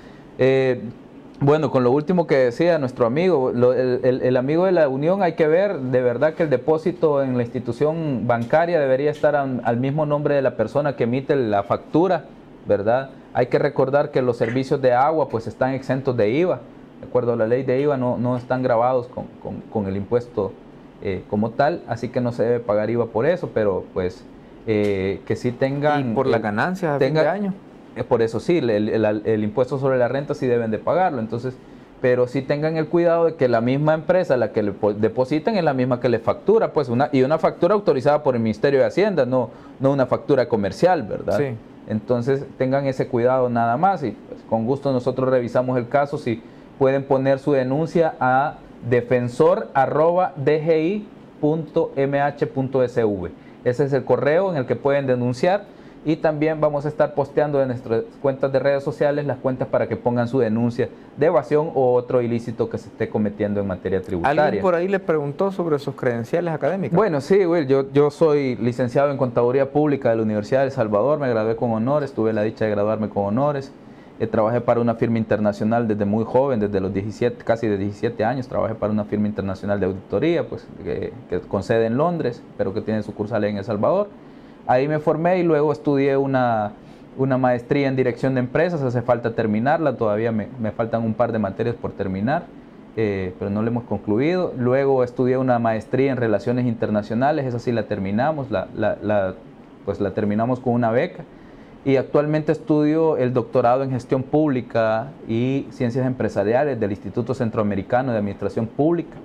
Eh, Bueno, con lo último que decía nuestro amigo, lo, el, el, el amigo de la Unión, hay que ver de verdad que el depósito en la institución bancaria debería estar a, al mismo nombre de la persona que emite la factura, ¿verdad? Hay que recordar que los servicios de agua pues están exentos de I V A, de acuerdo a la ley de I V A no, no están grabados con, con, con el impuesto eh, como tal, así que no se debe pagar I V A por eso, pero pues eh, que sí tengan... ¿Y por las ganancias a fin de año? Por eso sí, el, el, el impuesto sobre la renta sí deben de pagarlo, entonces, pero sí tengan el cuidado de que la misma empresa, la que le depositan, es la misma que le factura, pues una y una factura autorizada por el Ministerio de Hacienda, no, no una factura comercial, ¿verdad? Sí. Entonces tengan ese cuidado nada más y pues, con gusto nosotros revisamos el caso, si pueden poner su denuncia a defensor arroba d g i punto m h punto s v. Ese es el correo en el que pueden denunciar. Y también vamos a estar posteando en nuestras cuentas de redes sociales las cuentas para que pongan su denuncia de evasión o otro ilícito que se esté cometiendo en materia tributaria. ¿Alguien por ahí le preguntó sobre sus credenciales académicas? Bueno, sí, Will, yo, yo soy licenciado en Contaduría Pública de la Universidad de El Salvador, me gradué con honores, tuve la dicha de graduarme con honores. Eh, trabajé para una firma internacional desde muy joven, desde los diecisiete, casi de diecisiete años, trabajé para una firma internacional de auditoría, pues que, que con sede en Londres, pero que tiene sucursales en El Salvador. Ahí me formé y luego estudié una, una maestría en dirección de empresas, hace falta terminarla, todavía me, me faltan un par de materias por terminar, eh, pero no la hemos concluido. Luego estudié una maestría en relaciones internacionales, esa sí la terminamos, la, la, la, pues la terminamos con una beca. Y actualmente estudio el doctorado en gestión pública y ciencias empresariales del Instituto Centroamericano de Administración Pública,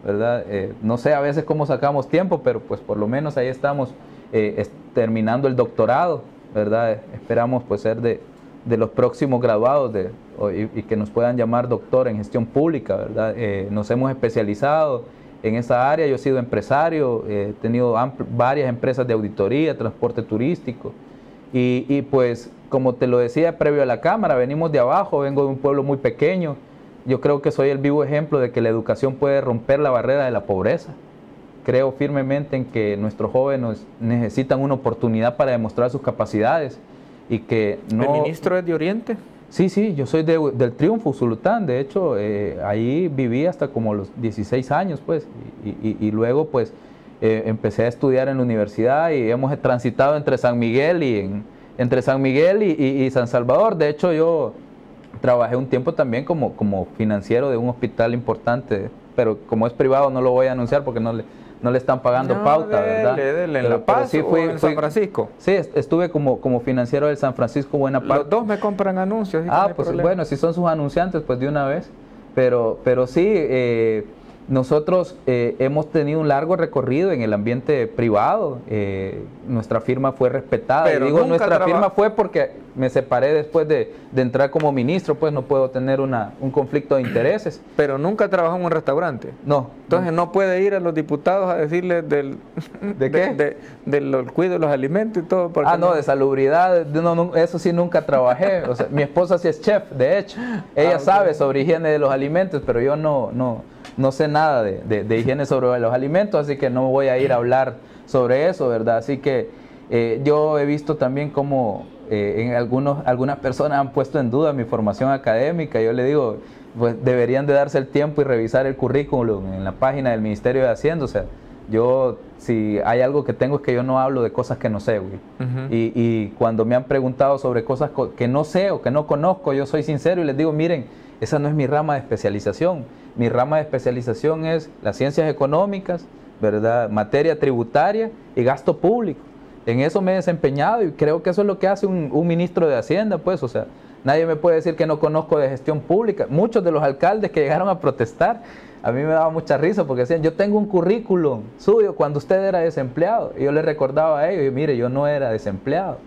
¿verdad? Eh, no sé a veces cómo sacamos tiempo, pero pues por lo menos ahí estamos eh, es, terminando el doctorado, ¿verdad? Esperamos pues ser de, de los próximos graduados de, o, y, y que nos puedan llamar doctor en gestión pública, ¿verdad? Eh, nos hemos especializado en esa área. Yo he sido empresario, eh, he tenido varias empresas de auditoría, transporte turístico y, y pues como te lo decía previo a la cámara, venimos de abajo, vengo de un pueblo muy pequeño. Yo creo que soy el vivo ejemplo de que la educación puede romper la barrera de la pobreza. Creo firmemente en que nuestros jóvenes necesitan una oportunidad para demostrar sus capacidades y que no... ¿El ministro es de Oriente? Sí, sí, yo soy de, del Triunfo, Usulután. De hecho, eh, ahí viví hasta como los dieciséis años, pues, y, y, y luego, pues, eh, empecé a estudiar en la universidad y hemos transitado entre San Miguel y en, entre San Miguel y, y, y San Salvador. De hecho, yo trabajé un tiempo también como, como financiero de un hospital importante, pero como es privado no lo voy a anunciar porque no le, no le están pagando no, pauta, dele, ¿verdad? Dele, en La Paz sí fui, o en San Francisco. Sí, estuve como, como financiero del San Francisco Buena Parte. Los dos me compran anuncios. Ah, pues problema. Bueno, si son sus anunciantes, pues de una vez. Pero, pero sí, eh, nosotros eh, hemos tenido un largo recorrido en el ambiente privado. Eh, nuestra firma fue respetada. Pero y digo nuestra traba... firma fue porque me separé después de, de entrar como ministro, pues no puedo tener una, un conflicto de intereses. Pero nunca trabajó en un restaurante. No. Entonces no puede ir a los diputados a decirles del... ¿De qué? De, de, de los cuidados de los alimentos y todo. Ah, no, no, de salubridad, no, no, eso sí nunca trabajé. O sea, mi esposa sí es chef, de hecho. Ella ah, okay. sabe sobre higiene de los alimentos, pero yo no... no No sé nada de, de, de higiene sobre los alimentos, así que no voy a ir a hablar sobre eso, ¿verdad? Así que eh, yo he visto también cómo eh, en algunos, algunas personas han puesto en duda mi formación académica. Yo le digo, pues deberían de darse el tiempo y revisar el currículum en la página del Ministerio de Hacienda. O sea, yo, si hay algo que tengo es que yo no hablo de cosas que no sé, güey. Uh-huh. y, y cuando me han preguntado sobre cosas que no sé o que no conozco, yo soy sincero y les digo, miren, esa no es mi rama de especialización. Mi rama de especialización es las ciencias económicas, ¿verdad? Materia tributaria y gasto público. En eso me he desempeñado y creo que eso es lo que hace un, un ministro de Hacienda, pues, o sea, nadie me puede decir que no conozco de gestión pública. Muchos de los alcaldes que llegaron a protestar, a mí me daba mucha risa porque decían, yo tengo un currículum suyo cuando usted era desempleado. Y yo les recordaba a ellos, y mire, yo no era desempleado.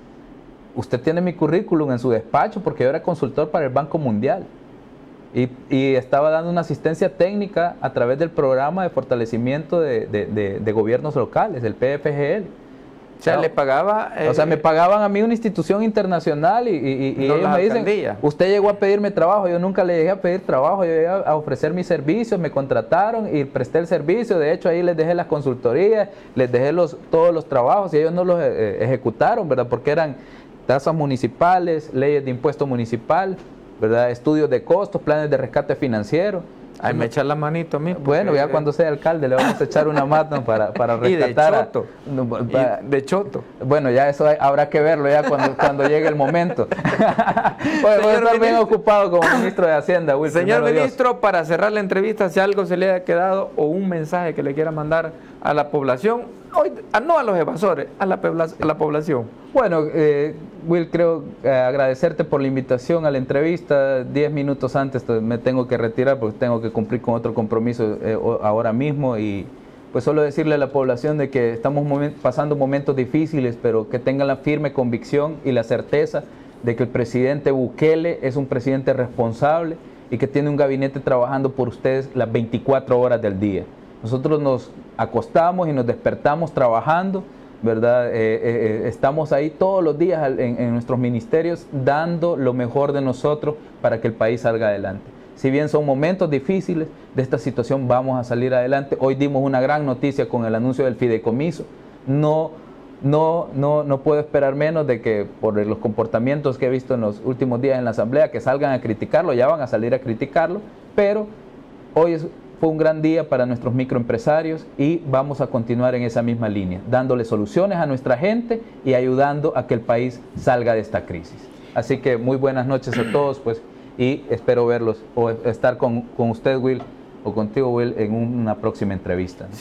Usted tiene mi currículum en su despacho porque yo era consultor para el Banco Mundial. Y, y estaba dando una asistencia técnica a través del programa de fortalecimiento de, de, de, de gobiernos locales, el P F G L. O sea, no, le pagaba... Eh, o sea, me pagaban a mí una institución internacional y, y, y no ellos me dicen, usted llegó a pedirme trabajo. Yo nunca le llegué a pedir trabajo, yo llegué a ofrecer mis servicios, me contrataron y presté el servicio. De hecho, ahí les dejé las consultorías, les dejé los, todos los trabajos y ellos no los eh, ejecutaron, ¿verdad? Porque eran tasas municipales, leyes de impuesto municipal, ¿verdad? Estudios de costos, planes de rescate financiero. Ahí me echan la manito a mí. Bueno, ya cuando sea alcalde le vamos a echar una mano para, para rescatar. Y de choto. A, no, para, y de choto. Bueno, ya eso hay, habrá que verlo ya cuando, cuando llegue el momento. Pues voy a estar bien ocupado como ministro de Hacienda, Will. Señor ministro, Dios. Para cerrar la entrevista, si algo se le ha quedado o un mensaje que le quiera mandar a la población, hoy, no a los evasores, a la, a la población. Bueno, eh, Will, creo eh, agradecerte por la invitación a la entrevista. Diez minutos antes me tengo que retirar porque tengo que cumplir con otro compromiso eh, ahora mismo y pues solo decirle a la población de que estamos momen- pasando momentos difíciles, pero que tengan la firme convicción y la certeza de que el presidente Bukele es un presidente responsable y que tiene un gabinete trabajando por ustedes las veinticuatro horas del día. Nosotros nos acostamos y nos despertamos trabajando, ¿verdad? Eh, eh, estamos ahí todos los días en, en nuestros ministerios dando lo mejor de nosotros para que el país salga adelante. Si bien son momentos difíciles, de esta situación vamos a salir adelante. Hoy dimos una gran noticia con el anuncio del fideicomiso. No, no, no, no puedo esperar menos de que por los comportamientos que he visto en los últimos días en la Asamblea, que salgan a criticarlo, ya van a salir a criticarlo, pero hoy es... Fue un gran día para nuestros microempresarios y vamos a continuar en esa misma línea, dándole soluciones a nuestra gente y ayudando a que el país salga de esta crisis. Así que muy buenas noches a todos, pues, y espero verlos o estar con, con usted, Will, o contigo, Will, en una próxima entrevista.